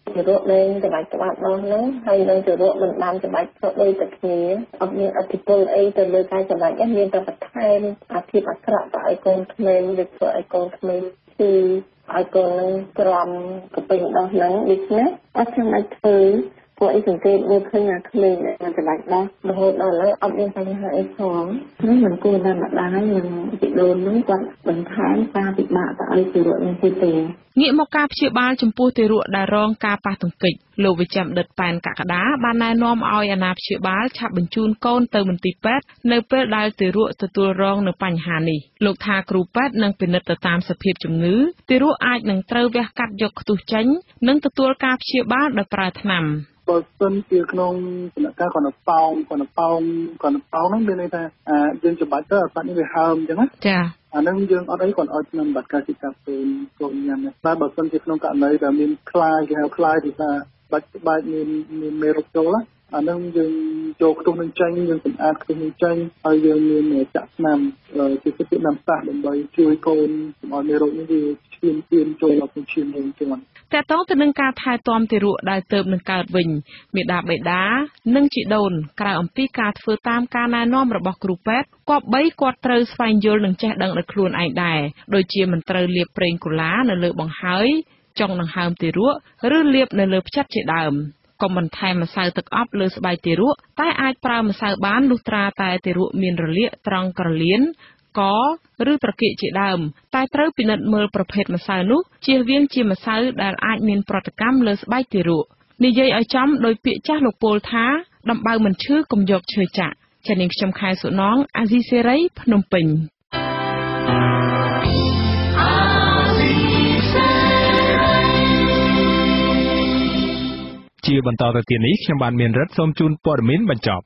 ជារក់លេងច្បាច់ច្បាប់នោះហ្នឹងហើយនឹងជារក់មិនបានច្បាច់ក៏ដូចតែគ្នាអត់មានអធិពលអីទៅលើការច្បាច់ហ្នឹងមានតែបន្ថែមអាភាពអាក្រក់ទៅឲ្យកូនក្មេងឬធ្វើឲ្យកូនក្មេងគឺឲ្យកូននឹងក្រំកពេញដោះហ្នឹងដូច្នេះអត់ចាំបាច់ធ្វើពួកអីសង្កេតមើលឃើញអាក្មេងនឹងច្បាច់ដោះរហូតដល់ឥឡូវអត់មានបញ្ហាអីផងនេះមិនគួរតែម្ដាយនឹងពីដូនហ្នឹងគាត់បន្ថែមការពិបាកទៅឲ្យជារក់នេះទេងាកមកការព្យាបាលចំពោះទារកដែលរងការប៉ះទង្គិចលោកវិជ្ជបណ្ឌិតប៉ែនកក្កដាបានណែនាំឲ្យអាណាព្យាបាលឆាប់បញ្ជូនកូនទៅមន្ទីរពេទ្យនៅពេលដែលទារកទទួលរងនៅបញ្ហានេះលោកថាគ្រូពេទ្យនឹងពិនិត្យទៅតាមសភាពជំងឺទារកអាចនឹងត្រូវវះកាត់យកខ្ទុះចេញនិងទទួលការព្យាបាលដោយប្រើថ្នាំបើសិនជាក្នុងដំណាក់កាលគាត់ប៉ោងហ្នឹងមានន័យថាយើងច្បាច់ទៅអាប៉ាត់នេះវាហើមអញ្ចឹងណាចាអានឹងយើងអត់អីគាត់ឲ្យឆ្នាំបាត់ការសិក្សាពេញចូលញ៉ាំតែបើសិនជាក្នុងករណីដែលមានខ្លាយគេហៅខ្លាយពីថាបាច់បាច់មានមេរោគចូលអានឹងយើងចូលខ្ទុះនឹងចេញយើងសម្អាតខ្ទុះនឹងចេញហើយយើងមានចាក់ថ្នាំជាពិសេសថ្នាំសាសដើម្បីជួយកូនឲ្យមេរោគនេះវាឈាមចូលដល់ក្នុងឈាមយើងជាន់តើតើទៅនឹងការថែទាំទារកដែលទើបនឹងកើតវិញមេដាបេដានិងជីដូនក្រៅអំពីការធ្វើតាមការណែនាំរបស់គ្រូពេទ្យគប្បីគាត់ត្រូវស្វែងយល់និងចេះដឹងដោយខ្លួនឯងដែរដូចជាមិនត្រូវលាបប្រេងកូឡានៅលើបង្ហើយចុងដង្ហើមទារកឬលាបនៅលើផ្ចិតជាដើមកុំបន្ថែមម្សៅទឹកអប់លើស្បែកទារកតែអាចប្រើម្សៅបានលុះត្រាតែទារកមានរលាកត្រង់ក្រលៀនកឬត្រគាកជាដើមតែត្រូវពិនិត្យមើលប្រភេទម្សៅនោះជៀសវាងជាម្សៅដែលអាចមានប្រតិកម្មលើស្បែកទារកនិយាយឲ្យចំដោយពាក្យចាស់លោកពោលថាដំបៅមិនឈឺកុំយកឈើចាក់ចា៎នាងខ្ញុំខែសុណងអាស៊ីសេរីភ្នំពេញជាបន្តទៅទៀតនេះខ្ញុំបានមានរិទ្ធសូមជូនព័ត៌មានបញ្ចប់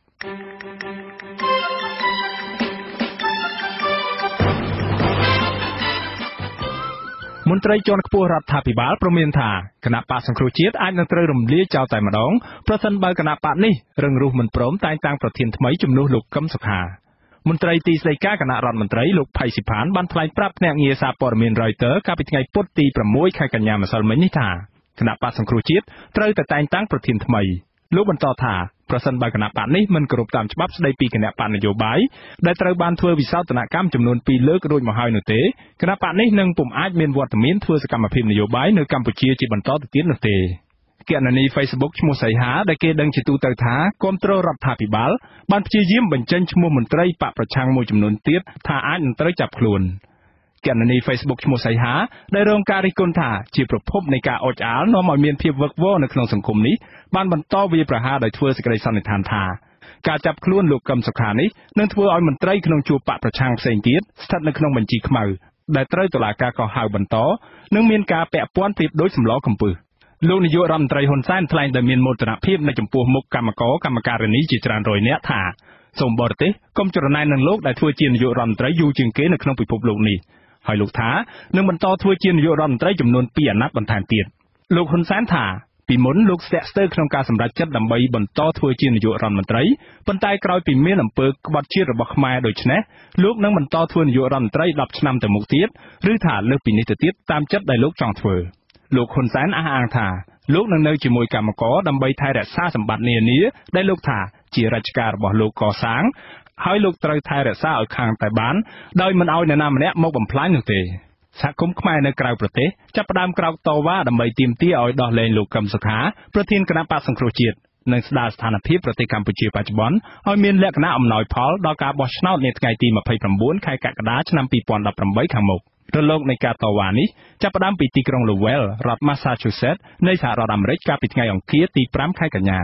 មន្ត្រីជាន់ខ្ពស់រដ្ឋាភិបាលព្រមានថាគណៈបកសង្គ្រោះជាតិអាចនឹងត្រូវរំលាយចោលតែម្ដងប្រសិនបើគណៈបកនេះរឹងរូសមិនព្រមតែងតាំងប្រធានថ្មីជំនួសលោកកឹមសុខាមន្ត្រីទីស្តីការគណៈរដ្ឋមន្ត្រីលោកផៃស៊ីផានបានថ្លែងប្រាប់ភ្នាក់ងារសារព័ត៌មាន Reuters កាលពីថ្ងៃពុធទី6ខែកញ្ញាម្សិលមិញនេះថាគណៈបកសង្គ្រោះជាតិត្រូវតែតែងតាំងប្រធានថ្មីលោកបន្តថាប្រសិនបើគណៈបកនេះមិនគោរពតាមច្បាប់ស្តីពីគណៈបកនយោបាយដែលត្រូវបានធ្វើវិសោធនកម្មចំនួន2លើករួចមកហើយនោះទេគណៈបកនេះនឹងពុំអាចមានវត្តមានធ្វើសកម្មភាពនយោបាយនៅកម្ពុជាជាបន្តទៅទៀតនោះទេគណនី Facebook ឈ្មោះសីហាដែលគេដឹងជាទូទៅថាគ្រប់គ្រងរដ្ឋាភិបាលបានព្យាយាមបញ្ចេញឈ្មោះមន្ត្រីបកប្រឆាំងមួយចំនួនទៀតថាអាចនឹងត្រូវចាប់ខ្លួនគណនី Facebook ឈ្មោះសីហាដែលរងការរិះគន់ថាជាប្រភពនៃការអុចអាលនាំឲ្យមានភាពវឹកវរនៅក្នុងសង្គមនេះបានបន្តវាយប្រហារដោយធ្វើសេចក្តីសន្និដ្ឋានថាការចាប់ខ្លួនលោកកឹមសុខានេះនឹងធ្វើឲ្យមន្ត្រីក្នុងជួរបកប្រឆាំងផ្សេងទៀតស្ថិតនៅក្នុងបញ្ជីខ្មៅដែលត្រូវតុលាការកោះហៅបន្តនិងមានការពាក់ព័ន្ធប្រៀបដូចសម្លកំពឹសលោកនាយករដ្ឋមន្ត្រីហ៊ុនសែនថ្លែងដោយមានមោទនភាពនៅចំពោះមុខគណៈការិនីជាច្រើនរយនាក់ថាសូមបរទេសកុំចរណែននឹងលោកដែលធ្វើជានាយករដ្ឋមន្ត្រីយូរជាងគេនៅក្នុងពិភពលោកនេះហើយលោកថានឹងបន្តធ្វើជានាយករដ្ឋមន្ត្រីចំនួន2អាណត្តិបន្ថែមទៀតលោកហ៊ុនសែនថាពីមុនលោកស្ទាក់ស្ទើរក្នុងការសម្រេចចិត្តដើម្បីបន្តធ្វើជានាយករដ្ឋមន្ត្រីប៉ុន្តែក្រោយពីមានអំពើក្បត់ជាតិរបស់ខ្មែរដូច្នេះលោកនឹងបន្តធ្វើនាយករដ្ឋមន្ត្រី10ឆ្នាំទៅមុខទៀតឬថាលើសពីនេះទៅទៀតតាមចិត្តដែលលោកចង់ធ្វើលោកហ៊ុនសែនអះអាងថាលោកនឹងនៅជាមួយគណៈកម្មការដើម្បីថែរក្សាសម្បត្តិនានាដែលលោកថាជារជ្ជកាលរបស់លោកកសាងហើយលោកត្រូវថែរក្សាឲ្យខាងតែបានដោយមិនឲ្យនរណាម្នាក់មកបំផ្លាញនោះទេសហគមន៍ខ្មែរនៅក្រៅប្រទេសចាប់ផ្ដើមក្រោកតវ៉ាដើម្បីទាមទារឲ្យដោះលែងលោកកឹមសុខាប្រធានគណៈបក្សសង្គ្រោះជាតិនិងស្ដារស្ថានភាពប្រទេសកម្ពុជាបច្ចុប្បន្នឲ្យមានលក្ខណៈអំណោយផលដល់ការបោះឆ្នោតនាថ្ងៃទី29ខែកក្កដាឆ្នាំ2018ខាងមុខរលកនៃការតវ៉ានេះចាប់ផ្ដើមពីទីក្រុង Lowell រដ្ឋ Massachusetts នៃសហរដ្ឋអាមេរិកកាលពីថ្ងៃអង្គារទី5ខែកញ្ញា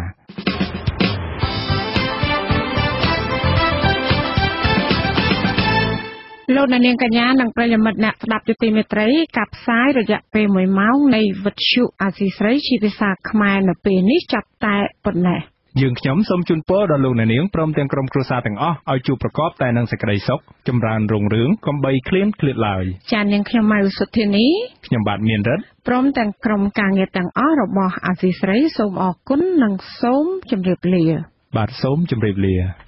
លោកនាងកញ្ញានិងប្រិយមិត្តអ្នកស្ដាប់យុតិមេត្រីកັບផ្សាយរយៈពេល1ម៉ោងនៃវិទ្យុអាស៊ីស្រីជាភាសាខ្មែរនៅពេលនេះចាប់តែប៉ុណ្ណេះយើងខ្ញុំសូមជូនពរដល់លោកអ្នកនាងព្រមទាំងក្រុមគ្រួសារទាំងអស់ឲ្យជួបប្រកបតែនឹងសេចក្តីសុខចម្រើនរុងរឿងកុំបីឃ្លានឃ្លាតឡើយចា៎នាងខ្ញុំម៉ៅសុធានីខ្ញុំបាទមានរិទ្ធព្រមទាំងក្រុមការងារទាំងអស់របស់អាស៊ីស្រីសូមអរគុណនិងសូមជម្រាបលាបាទសូមជម្រាបលា